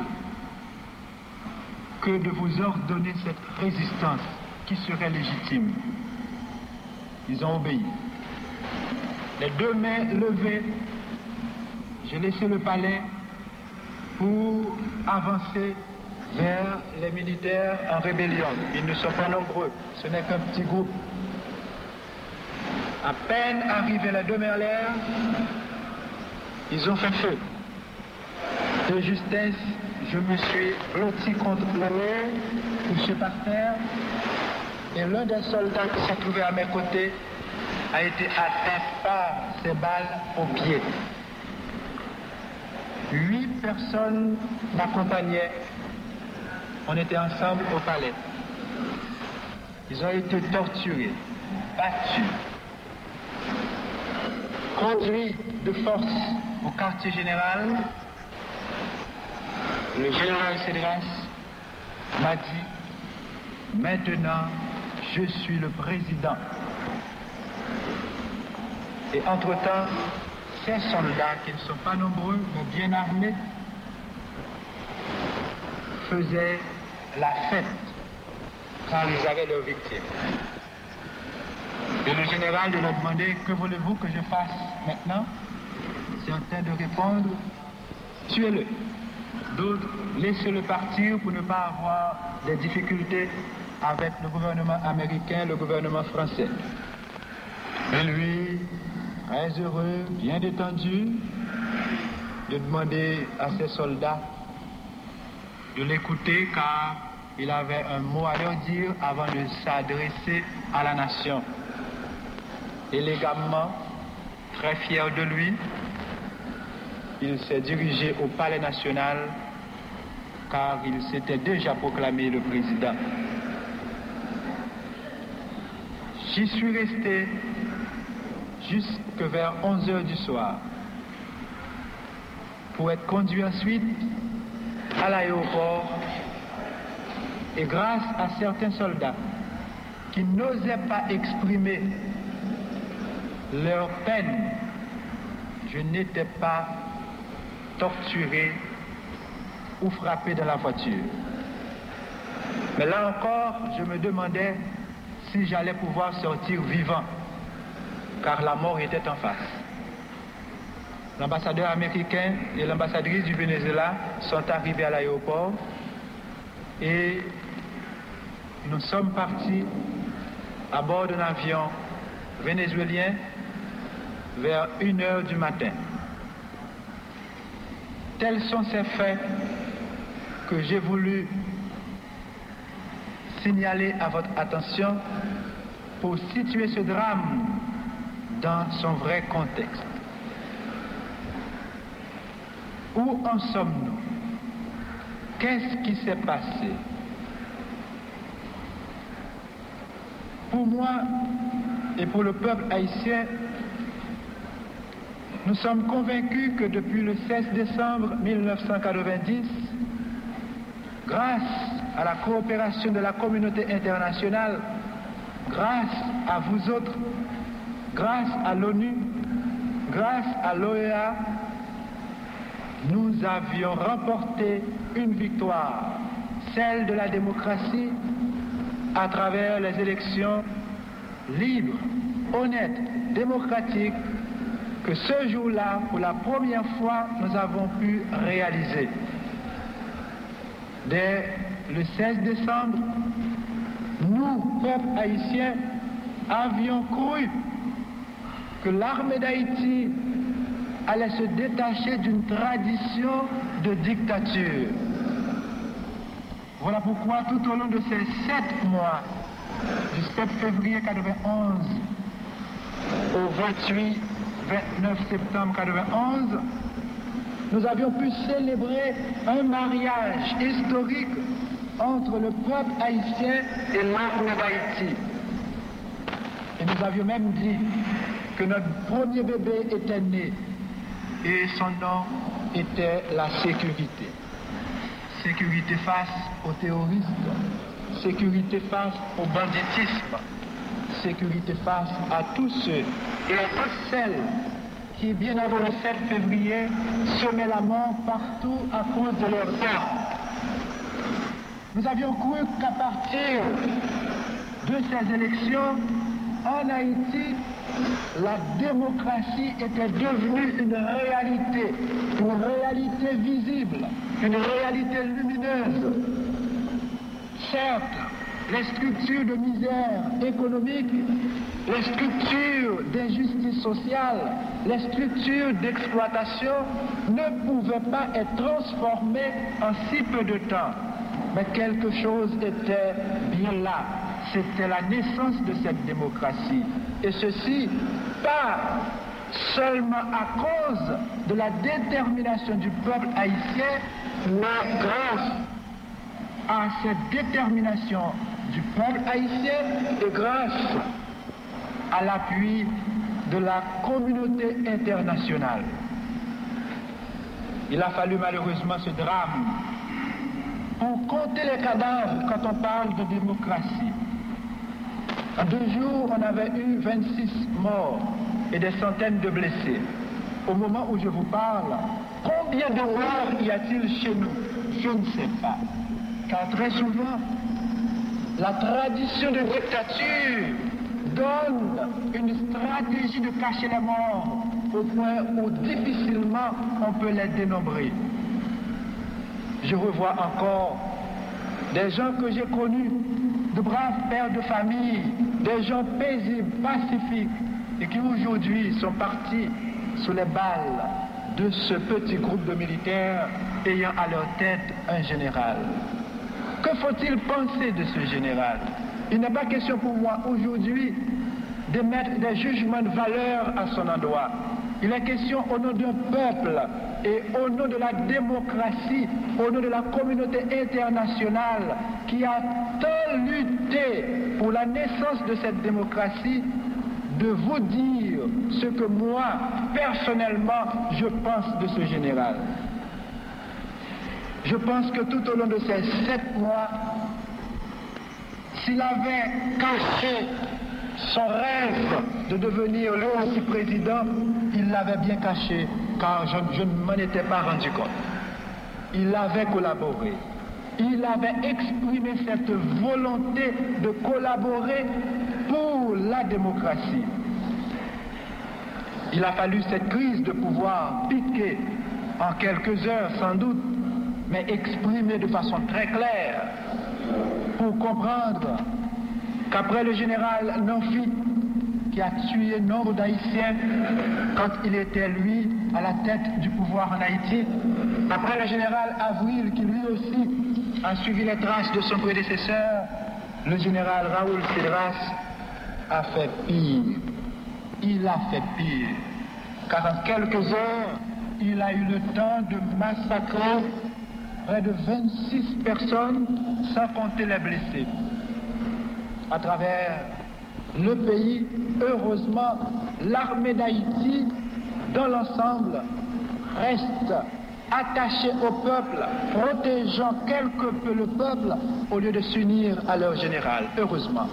que de vous ordonner cette résistance qui serait légitime. Ils ont obéi. Les 2 mains levées, j'ai laissé le palais pour avancer vers les militaires en rébellion. Ils ne sont pas nombreux, ce n'est qu'un petit groupe. À peine arrivés les 2 mains en l'air, ils ont fait feu. De justesse, je me suis blotti contre le mur, touché par terre, et l'un des soldats qui s'est trouvé à mes côtés a été atteint par ces balles au pied. 8 personnes m'accompagnaient. On était ensemble au palais. Ils ont été torturés, battus, conduits de force au quartier général. Le général Cédras m'a dit, maintenant, je suis le président. Et entre-temps, ces soldats, qui ne sont pas nombreux, mais bien armés, faisaient la fête quand ils avaient leurs victimes. Et le général leur a demandé, que voulez-vous que je fasse maintenant? Certains de répondre, tuez-le. D'autres, laissez-le partir pour ne pas avoir des difficultés avec le gouvernement américain, le gouvernement français. Et lui, très heureux, bien détendu, de demander à ses soldats de l'écouter car il avait un mot à leur dire avant de s'adresser à la nation. Élégamment, très fier de lui, il s'est dirigé au palais national car il s'était déjà proclamé le président. J'y suis resté jusque vers 11h du soir pour être conduit ensuite à l'aéroport, et grâce à certains soldats qui n'osaient pas exprimer leur peine, je n'étais pas torturé ou frappé dans la voiture. Mais là encore, je me demandais si j'allais pouvoir sortir vivant, car la mort était en face. L'ambassadeur américain et l'ambassadrice du Venezuela sont arrivés à l'aéroport et nous sommes partis à bord d'un avion vénézuélien vers 1h du matin. Tels sont ces faits que j'ai voulu signaler à votre attention pour situer ce drame dans son vrai contexte. Où en sommes-nous? Qu'est-ce qui s'est passé? Pour moi et pour le peuple haïtien, nous sommes convaincus que depuis le 16 décembre 1990, grâce à la coopération de la communauté internationale, grâce à vous autres, grâce à l'ONU, grâce à l'OEA, nous avions remporté une victoire, celle de la démocratie, à travers les élections libres, honnêtes, démocratiques, que ce jour-là, pour la première fois, nous avons pu réaliser. Dès le 16 décembre, nous, peuple haïtien, avions cru que l'armée d'Haïti allait se détacher d'une tradition de dictature. Voilà pourquoi tout au long de ces 7 mois, du 7 février 1991 au 29 septembre 1991, nous avions pu célébrer un mariage historique entre le peuple haïtien et l'armée d'Haïti. Et nous avions même dit que notre premier bébé était né et son nom était la sécurité. Sécurité face aux terroristes, sécurité face au banditisme, sécurité face à tous ceux et à toutes celles qui, bien avant le 7 février, semaient la mort partout à cause de leur terre. Nous avions cru qu'à partir de ces élections, en Haïti, la démocratie était devenue une réalité visible, une réalité lumineuse. Certes, les structures de misère économique, les structures d'injustice sociale, les structures d'exploitation ne pouvaient pas être transformées en si peu de temps. Mais quelque chose était bien là. C'était la naissance de cette démocratie. Et ceci, pas seulement à cause de la détermination du peuple haïtien, mais grâce à cette détermination du peuple haïtien et grâce à l'appui de la communauté internationale. Il a fallu malheureusement ce drame pour compter les cadavres quand on parle de démocratie. En 2 jours, on avait eu 26 morts et des centaines de blessés. Au moment où je vous parle, combien de morts y a-t-il chez nous? Je ne sais pas. Car très souvent, la tradition de dictature donne une stratégie de cacher les morts au point où difficilement on peut les dénombrer. Je revois encore des gens que j'ai connus, de braves pères de famille, des gens paisibles, pacifiques, et qui aujourd'hui sont partis sous les balles de ce petit groupe de militaires ayant à leur tête un général. Que faut-il penser de ce général? Il n'est pas question pour moi aujourd'hui de mettre des jugements de valeur à son endroit. Il est question au nom d'un peuple et au nom de la démocratie, au nom de la communauté internationale qui a tant lutté pour la naissance de cette démocratie, de vous dire ce que moi, personnellement, je pense de ce général. Je pense que tout au long de ces 7 mois, s'il avait caché son rêve de devenir lui aussi président, il l'avait bien caché, car je ne m'en étais pas rendu compte. Il avait collaboré. Il avait exprimé cette volonté de collaborer pour la démocratie. Il a fallu cette crise de pouvoir piquer en quelques heures sans doute, mais exprimée de façon très claire pour comprendre qu'après le général Nanfi, qui a tué nombre d'Haïtiens quand il était lui à la tête du pouvoir en Haïti, après le général Avril qui lui aussi a suivi les traces de son prédécesseur, le général Raoul Cedras a fait pire. Il a fait pire. Car en quelques heures, il a eu le temps de massacrer près de 26 personnes, sans compter les blessés. À travers le pays, heureusement, l'armée d'Haïti, dans l'ensemble, reste attachée au peuple, protégeant quelque peu le peuple, au lieu de s'unir à leur général, heureusement.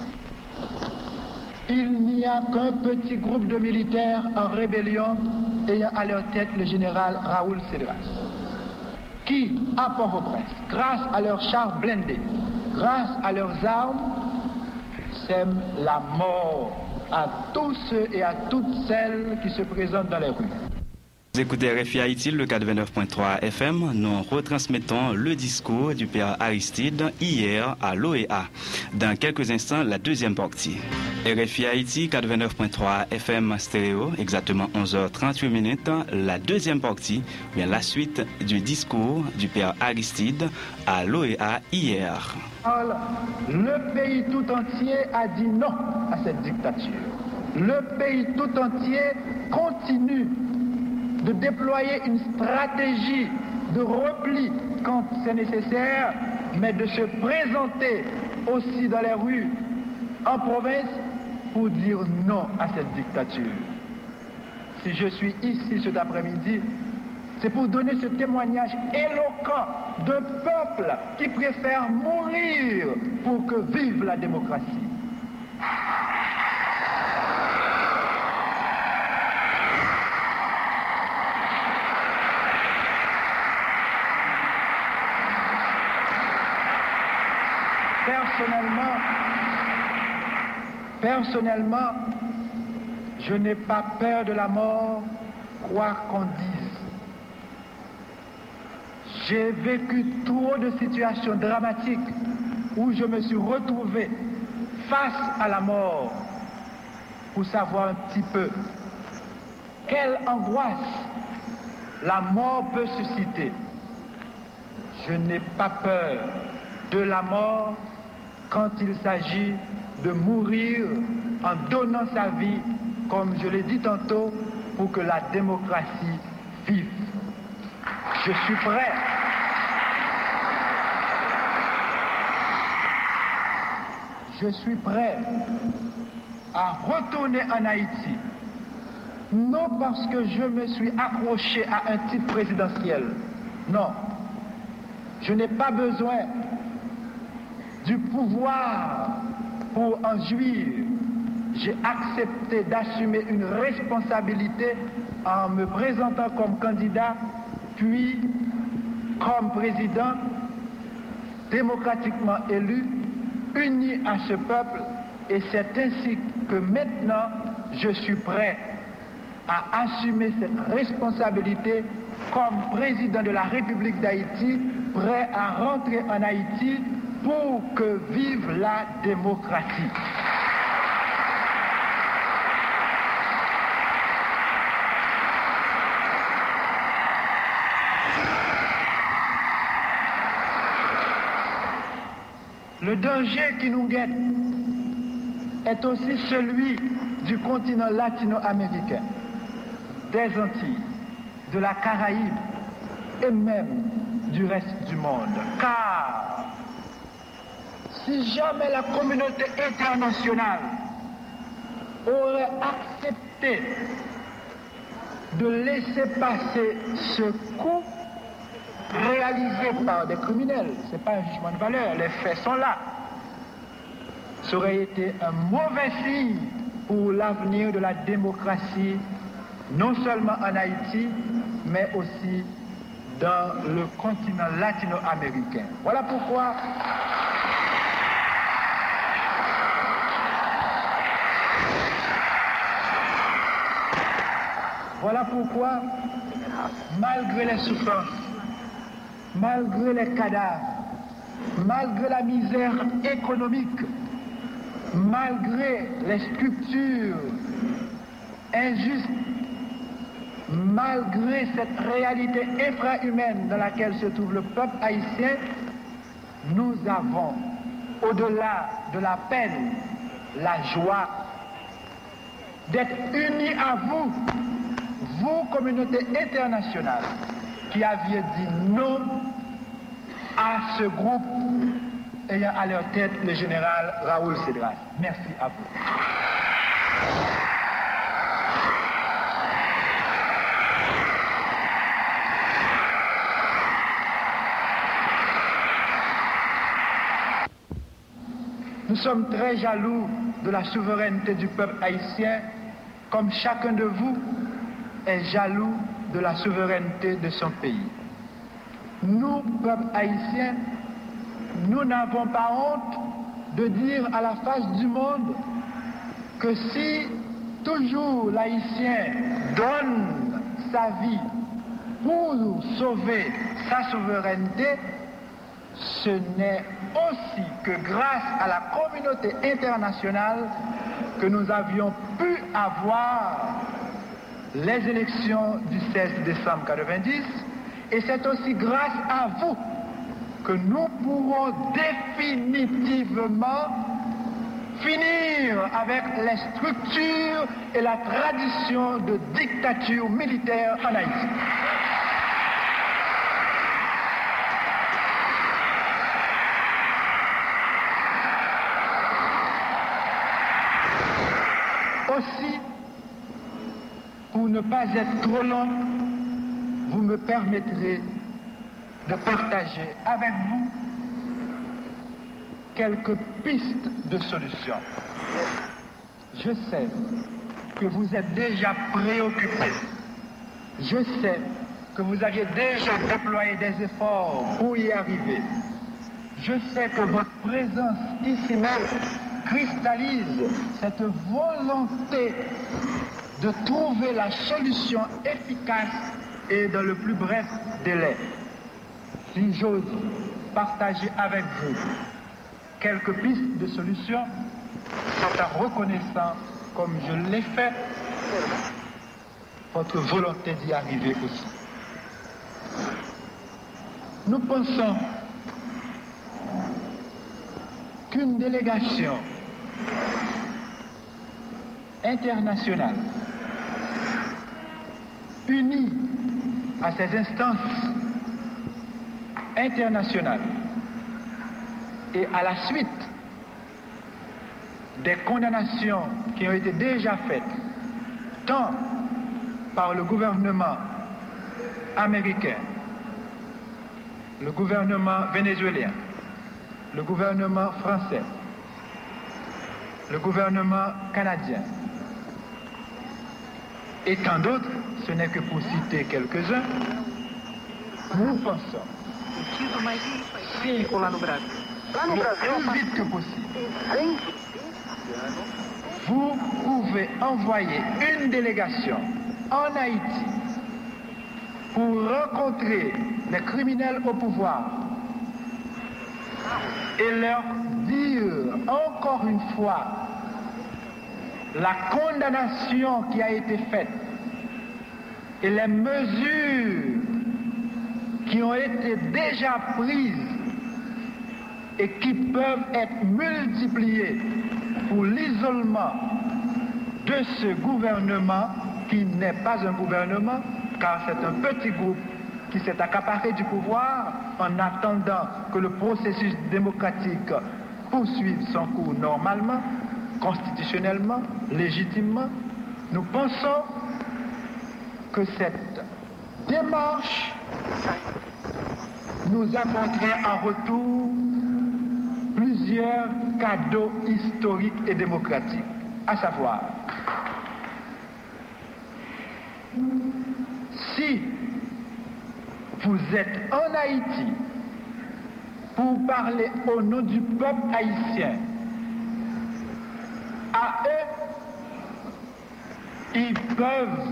Il n'y a qu'un petit groupe de militaires en rébellion ayant à leur tête le général Raoul Cedras, qui, à Port-au-Prince, grâce à leurs chars blindés, grâce à leurs armes, sèment la mort à tous ceux et à toutes celles qui se présentent dans les rues. Vous écoutez RFI Haïti, le 89.3 FM. Nous retransmettons le discours du père Aristide hier à l'OEA. Dans quelques instants, la deuxième partie. RFI Haïti, 89.3 FM stéréo, exactement 11h38, la deuxième partie, bien la suite du discours du père Aristide à l'OEA hier. Le pays tout entier a dit non à cette dictature. Le pays tout entier continue de déployer une stratégie de repli quand c'est nécessaire, mais de se présenter aussi dans les rues, en province, pour dire non à cette dictature. Si je suis ici cet après-midi, c'est pour donner ce témoignage éloquent d'un peuple qui préfère mourir pour que vive la démocratie. Personnellement, je n'ai pas peur de la mort, quoi qu'on dise. J'ai vécu trop de situations dramatiques où je me suis retrouvé face à la mort pour savoir un petit peu quelle angoisse la mort peut susciter. Je n'ai pas peur de la mort quand il s'agit de mourir en donnant sa vie, comme je l'ai dit tantôt, pour que la démocratie vive. Je suis prêt. Je suis prêt à retourner en Haïti, non parce que je me suis accroché à un titre présidentiel, non. Je n'ai pas besoin du pouvoir pour en jouir. J'ai accepté d'assumer une responsabilité en me présentant comme candidat, puis comme président démocratiquement élu, uni à ce peuple, et c'est ainsi que maintenant je suis prêt à assumer cette responsabilité comme président de la République d'Haïti, prêt à rentrer en Haïti pour que vive la démocratie. Le danger qui nous guette est aussi celui du continent latino-américain, des Antilles, de la Caraïbe et même du reste du monde. Car si jamais la communauté internationale aurait accepté de laisser passer ce coup réalisé par des criminels, ce n'est pas un jugement de valeur, les faits sont là, ça aurait été un mauvais signe pour l'avenir de la démocratie, non seulement en Haïti, mais aussi dans le continent latino-américain. Voilà pourquoi malgré les souffrances, malgré les cadavres, malgré la misère économique, malgré les structures injustes, malgré cette réalité infrahumaine dans laquelle se trouve le peuple haïtien, nous avons au-delà de la peine, la joie d'être unis à vous, vous, communauté internationale, qui aviez dit non à ce groupe ayant à leur tête le général Raoul Cédras. Merci à vous. Nous sommes très jaloux de la souveraineté du peuple haïtien, comme chacun de vous est jaloux de la souveraineté de son pays. Nous, peuple haïtien, nous n'avons pas honte de dire à la face du monde que si toujours l'haïtien donne sa vie pour sauver sa souveraineté, ce n'est aussi que grâce à la communauté internationale que nous avions pu avoir les élections du 16 décembre 1990, et c'est aussi grâce à vous que nous pourrons définitivement finir avec les structures et la tradition de dictature militaire en Haïti. Aussi, pour ne pas être trop long, vous me permettrez de partager avec vous quelques pistes de solutions. Je sais que vous êtes déjà préoccupés. Je sais que vous aviez déjà déployé des efforts pour y arriver. Je sais que votre présence ici même cristallise cette volonté de trouver la solution efficace et dans le plus bref délai. Si j'ose partager avec vous quelques pistes de solution, c'est en reconnaissant, comme je l'ai fait, votre volonté d'y arriver aussi. Nous pensons qu'une délégation internationale unie à ces instances internationales et à la suite des condamnations qui ont été déjà faites tant par le gouvernement américain, le gouvernement vénézuélien, le gouvernement français, le gouvernement canadien et tant d'autres, ce n'est que pour citer quelques-uns, nous pensons, si le plus vite que possible, vous pouvez envoyer une délégation en Haïti pour rencontrer les criminels au pouvoir et leur dire encore une fois la condamnation qui a été faite et les mesures qui ont été déjà prises et qui peuvent être multipliées pour l'isolement de ce gouvernement qui n'est pas un gouvernement car c'est un petit groupe qui s'est accaparé du pouvoir en attendant que le processus démocratique poursuive son cours normalement, constitutionnellement, légitimement. Nous pensons que cette démarche nous apporterait en retour plusieurs cadeaux historiques et démocratiques, à savoir, si vous êtes en Haïti pour parler au nom du peuple haïtien, à eux, ils peuvent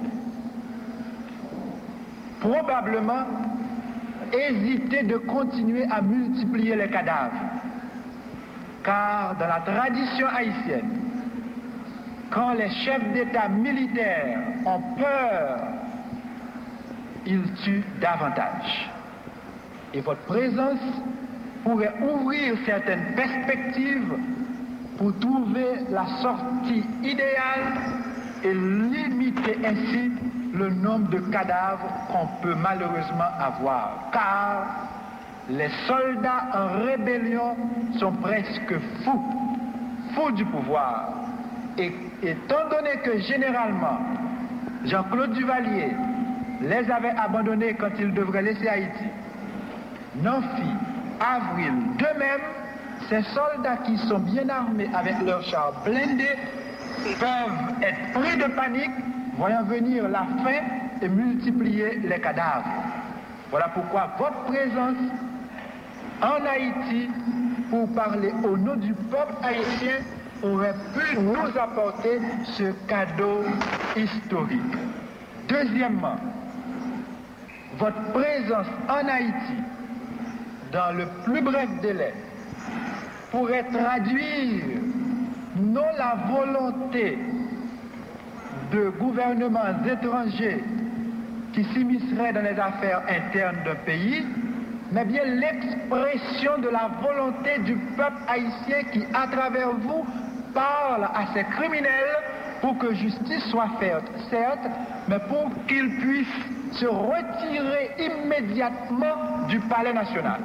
probablement hésiter de continuer à multiplier les cadavres. Car dans la tradition haïtienne, quand les chefs d'État militaires ont peur, ils tuent davantage. Et votre présence pourrait ouvrir certaines perspectives pour trouver la sortie idéale et limiter ainsi le nombre de cadavres qu'on peut malheureusement avoir. Car les soldats en rébellion sont presque fous du pouvoir. Et étant donné que généralement, Jean-Claude Duvalier les avait abandonnés quand il devrait laisser Haïti, Nanfi, Avril, de même, ces soldats qui sont bien armés avec leurs chars blindés peuvent être pris de panique, voyant venir la faim et multiplier les cadavres. Voilà pourquoi votre présence en Haïti, pour parler au nom du peuple haïtien, aurait pu nous apporter ce cadeau historique. Deuxièmement, votre présence en Haïti, dans le plus bref délai, pourrait traduire non la volonté de gouvernements étrangers qui s'immisceraient dans les affaires internes d'un pays, mais bien l'expression de la volonté du peuple haïtien qui, à travers vous, parle à ces criminels pour que justice soit faite, certes, mais pour qu'ils puissent se retirer immédiatement du palais national.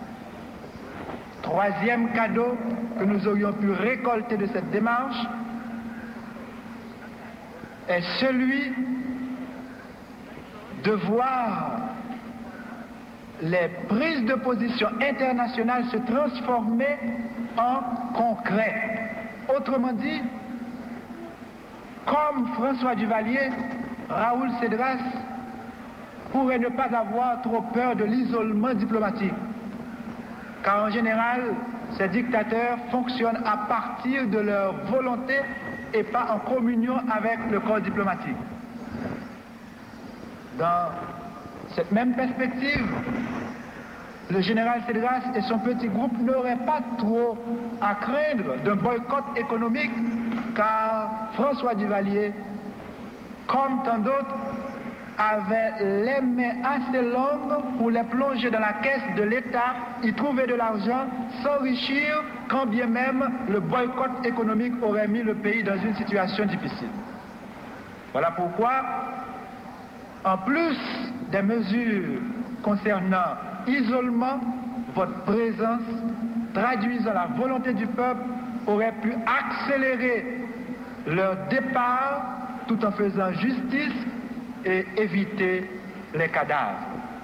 Troisième cadeau que nous aurions pu récolter de cette démarche est celui de voir les prises de position internationales se transformer en concret. Autrement dit, comme François Duvalier, Raoul Cédras pourrait ne pas avoir trop peur de l'isolement diplomatique. Car en général, ces dictateurs fonctionnent à partir de leur volonté et pas en communion avec le corps diplomatique. Dans cette même perspective, le général Cédras et son petit groupe n'auraient pas trop à craindre d'un boycott économique, car François Duvalier, comme tant d'autres, avait les mains assez longues pour les plonger dans la caisse de l'État, y trouver de l'argent, s'enrichir, quand bien même le boycott économique aurait mis le pays dans une situation difficile. Voilà pourquoi, en plus des mesures concernant isolement, votre présence, traduisant la volonté du peuple, aurait pu accélérer leur départ tout en faisant justice et éviter les cadavres.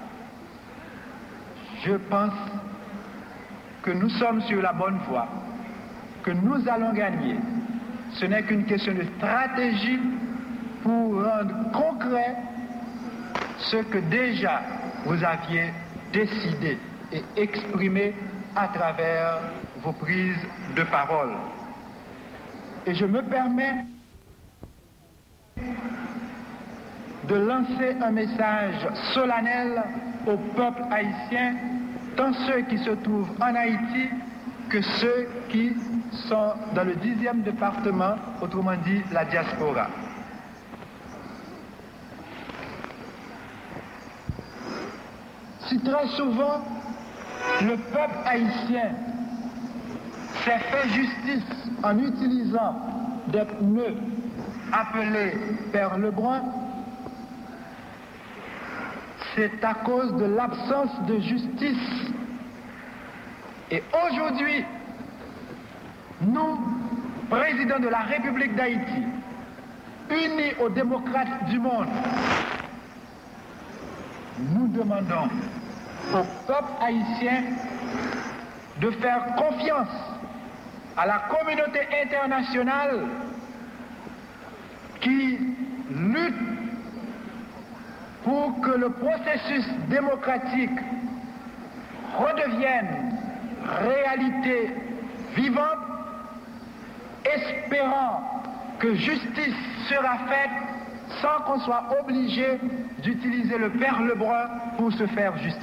Je pense que nous sommes sur la bonne voie, que nous allons gagner. Ce n'est qu'une question de stratégie pour rendre concret ce que déjà vous aviez décidé et exprimé à travers vos prises de parole. Et je me permets de lancer un message solennel au peuple haïtien, tant ceux qui se trouvent en Haïti que ceux qui sont dans le 10e département, autrement dit la diaspora. Si très souvent le peuple haïtien s'est fait justice en utilisant des pneus appelés perles bruns, c'est à cause de l'absence de justice. Et aujourd'hui, nous, présidents de la République d'Haïti, unis aux démocrates du monde, nous demandons au peuple haïtien de faire confiance à la communauté internationale qui lutte pour que le processus démocratique redevienne réalité vivante, espérant que justice sera faite sans qu'on soit obligé d'utiliser le perle brun pour se faire justice.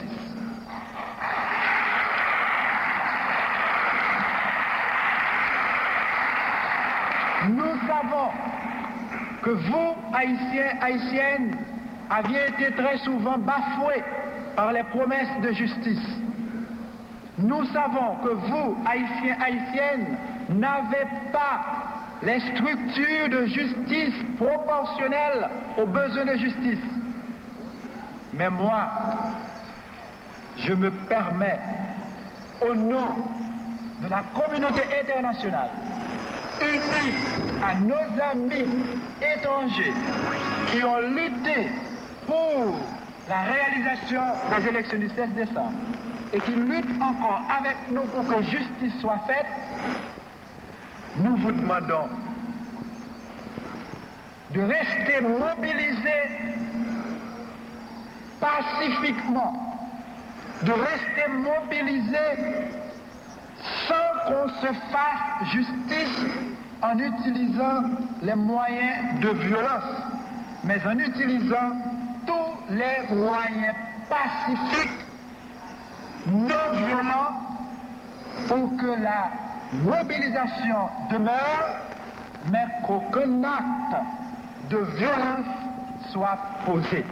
Nous savons que vous, Haïtiens, Haïtiennes, aviez été très souvent bafoués par les promesses de justice. Nous savons que vous, Haïtiens, Haïtiennes, n'avez pas les structures de justice proportionnelles aux besoins de justice. Mais moi, je me permets, au nom de la communauté internationale, unie à nos amis étrangers qui ont lutté pour la réalisation des élections du 16 décembre et qui luttent encore avec nous pour que justice soit faite, nous vous demandons de rester mobilisés pacifiquement, de rester mobilisés sans qu'on se fasse justice en utilisant les moyens de violence, mais en utilisant tous les moyens pacifiques, non violents, pour que la mobilisation demeure, mais qu'aucun acte de violence soit posé.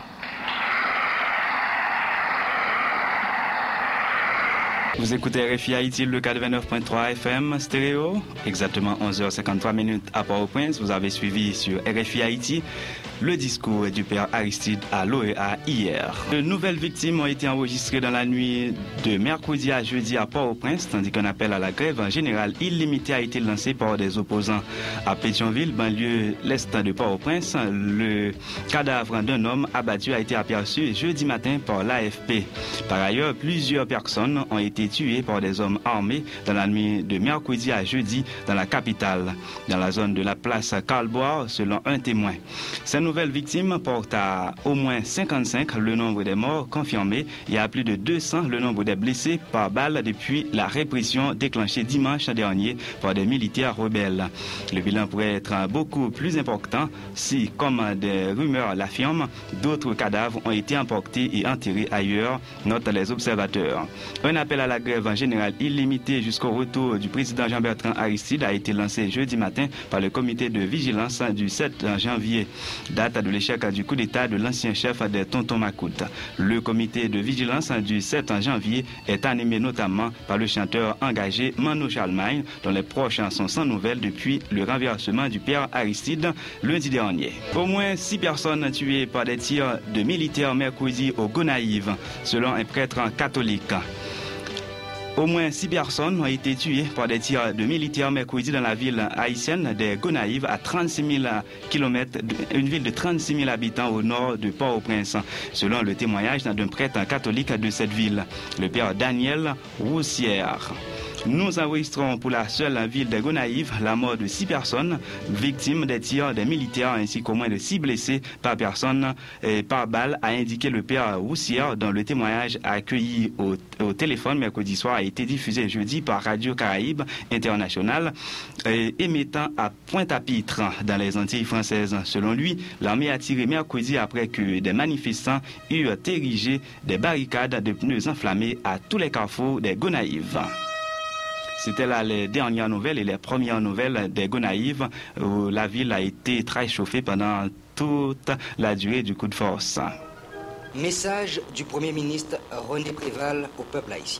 Vous écoutez RFI Haïti, le 89.3 FM stéréo, exactement 11h53 à Port-au-Prince. Vous avez suivi sur RFI Haïti le discours du père Aristide à l'OEA hier. De nouvelles victimes ont été enregistrées dans la nuit de mercredi à jeudi à Port-au-Prince, tandis qu'un appel à la grève générale illimitée a été lancé par des opposants. À Pétionville, banlieue l'est de Port-au-Prince, le cadavre d'un homme abattu a été aperçu jeudi matin par l'AFP. Par ailleurs, plusieurs personnes ont été tuées par des hommes armés dans la nuit de mercredi à jeudi dans la capitale, dans la zone de la place Carl-Bois, selon un témoin. Ces nouvelles victimes portent à au moins 55 le nombre des morts confirmés et à plus de 200 le nombre des blessés par balle depuis la répression déclenchée dimanche dernier par des militaires rebelles. Le bilan pourrait être beaucoup plus important si, comme des rumeurs l'affirment, d'autres cadavres ont été emportés et enterrés ailleurs, notent les observateurs. Un appel à la grève générale illimitée jusqu'au retour du président Jean-Bertrand Aristide a été lancé jeudi matin par le comité de vigilance du 7 janvier, date de l'échec du coup d'État de l'ancien chef des Tontons Macoutes. Le comité de vigilance du 7 janvier est animé notamment par le chanteur engagé Mano Charlemagne, dont les proches sont sans nouvelles depuis le renversement du père Aristide lundi dernier. Au moins 6 personnes tuées par des tirs de militaires mercredi au Gonaïves, selon un prêtre catholique. Au moins 6 personnes ont été tuées par des tirs de militaires mercredi dans la ville haïtienne des Gonaïves, à 36 000 km, une ville de 36 000 habitants au nord de Port-au-Prince, selon le témoignage d'un prêtre catholique de cette ville, le père Daniel Roussière. Nous enregistrons pour la seule ville de Gonaïves la mort de 6 personnes victimes des tirs des militaires ainsi qu'au moins de 6 blessés par personne et par balle, a indiqué le père Roussière, dont le témoignage accueilli au téléphone mercredi soir a été diffusé jeudi par Radio Caraïbe International, émettant à Pointe-à-Pitre dans les Antilles françaises. Selon lui, l'armée a tiré mercredi après que des manifestants eurent érigé des barricades de pneus enflammés à tous les carrefours des Gonaïves. C'était là les dernières nouvelles et les premières nouvelles des Gonaïves, où la ville a été très chauffée pendant toute la durée du coup de force. Message du Premier ministre René Préval au peuple haïtien.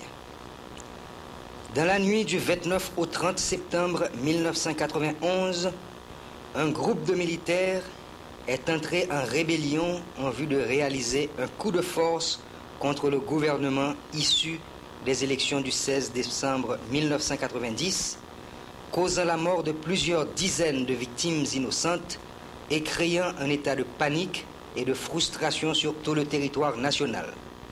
Dans la nuit du 29 au 30 septembre 1991, un groupe de militaires est entré en rébellion en vue de réaliser un coup de force contre le gouvernement issu des élections du 16 décembre 1990, causant la mort de plusieurs dizaines de victimes innocentes et créant un état de panique et de frustration sur tout le territoire national.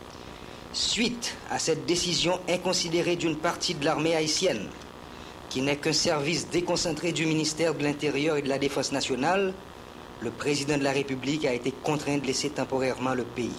Suite à cette décision inconsidérée d'une partie de l'armée haïtienne, qui n'est qu'un service déconcentré du ministère de l'Intérieur et de la Défense nationale, le président de la République a été contraint de laisser temporairement le pays.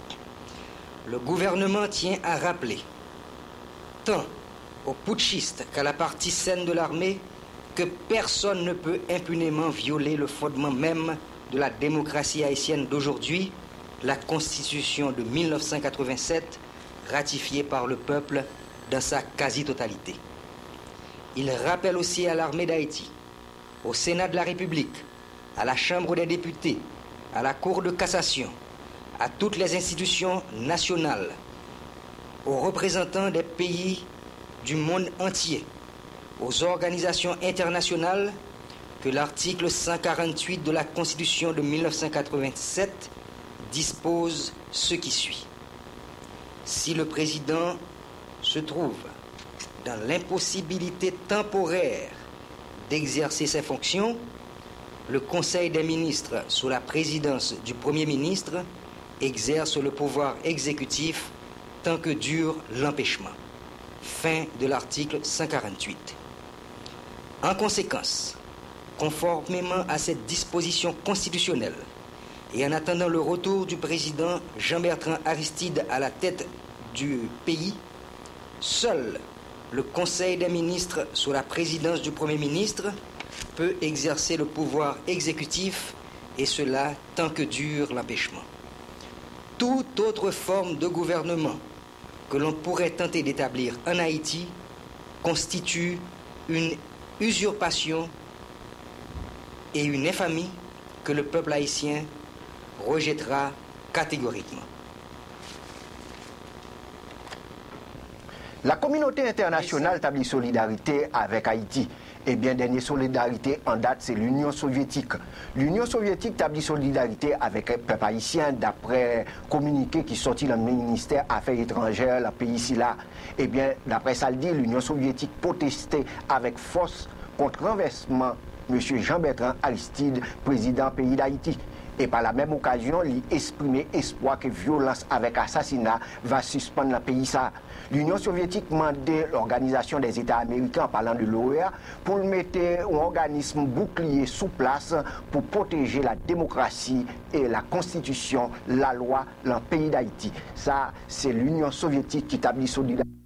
Le gouvernement tient à rappeler tant aux putschistes qu'à la partie saine de l'armée que personne ne peut impunément violer le fondement même de la démocratie haïtienne d'aujourd'hui, la Constitution de 1987, ratifiée par le peuple dans sa quasi-totalité. Il rappelle aussi à l'armée d'Haïti, au Sénat de la République, à la Chambre des députés, à la Cour de cassation, à toutes les institutions nationales, aux représentants des pays du monde entier, aux organisations internationales, que l'article 148 de la Constitution de 1987 dispose ce qui suit. Si le président se trouve dans l'impossibilité temporaire d'exercer ses fonctions, le Conseil des ministres, sous la présidence du Premier ministre, exerce le pouvoir exécutif tant que dure l'empêchement. Fin de l'article 148. En conséquence, conformément à cette disposition constitutionnelle et en attendant le retour du président Jean-Bertrand Aristide à la tête du pays, seul le Conseil des ministres, sous la présidence du Premier ministre, peut exercer le pouvoir exécutif, et cela tant que dure l'empêchement. Toute autre forme de gouvernement que l'on pourrait tenter d'établir en Haïti constitue une usurpation et une infamie que le peuple haïtien rejettera catégoriquement. La communauté internationale établit solidarité avec Haïti. Eh bien, dernière solidarité en date, c'est l'Union soviétique. L'Union soviétique établit solidarité avec le peuple haïtien d'après communiqué qui sortit dans le ministère Affaires étrangères, le pays ici là. Eh bien, d'après ça le dit, l'Union soviétique protestait avec force contre renversement M. Jean-Bertrand Aristide, président pays d'Haïti. Et par la même occasion, il exprimait espoir que violence avec assassinat va suspendre le pays ça. L'Union soviétique demandait l'Organisation des États américains, en parlant de l'OEA, pour mettre un organisme bouclier sous place pour protéger la démocratie et la constitution, la loi dans le pays d'Haïti. Ça, c'est l'Union soviétique qui établit solidarité.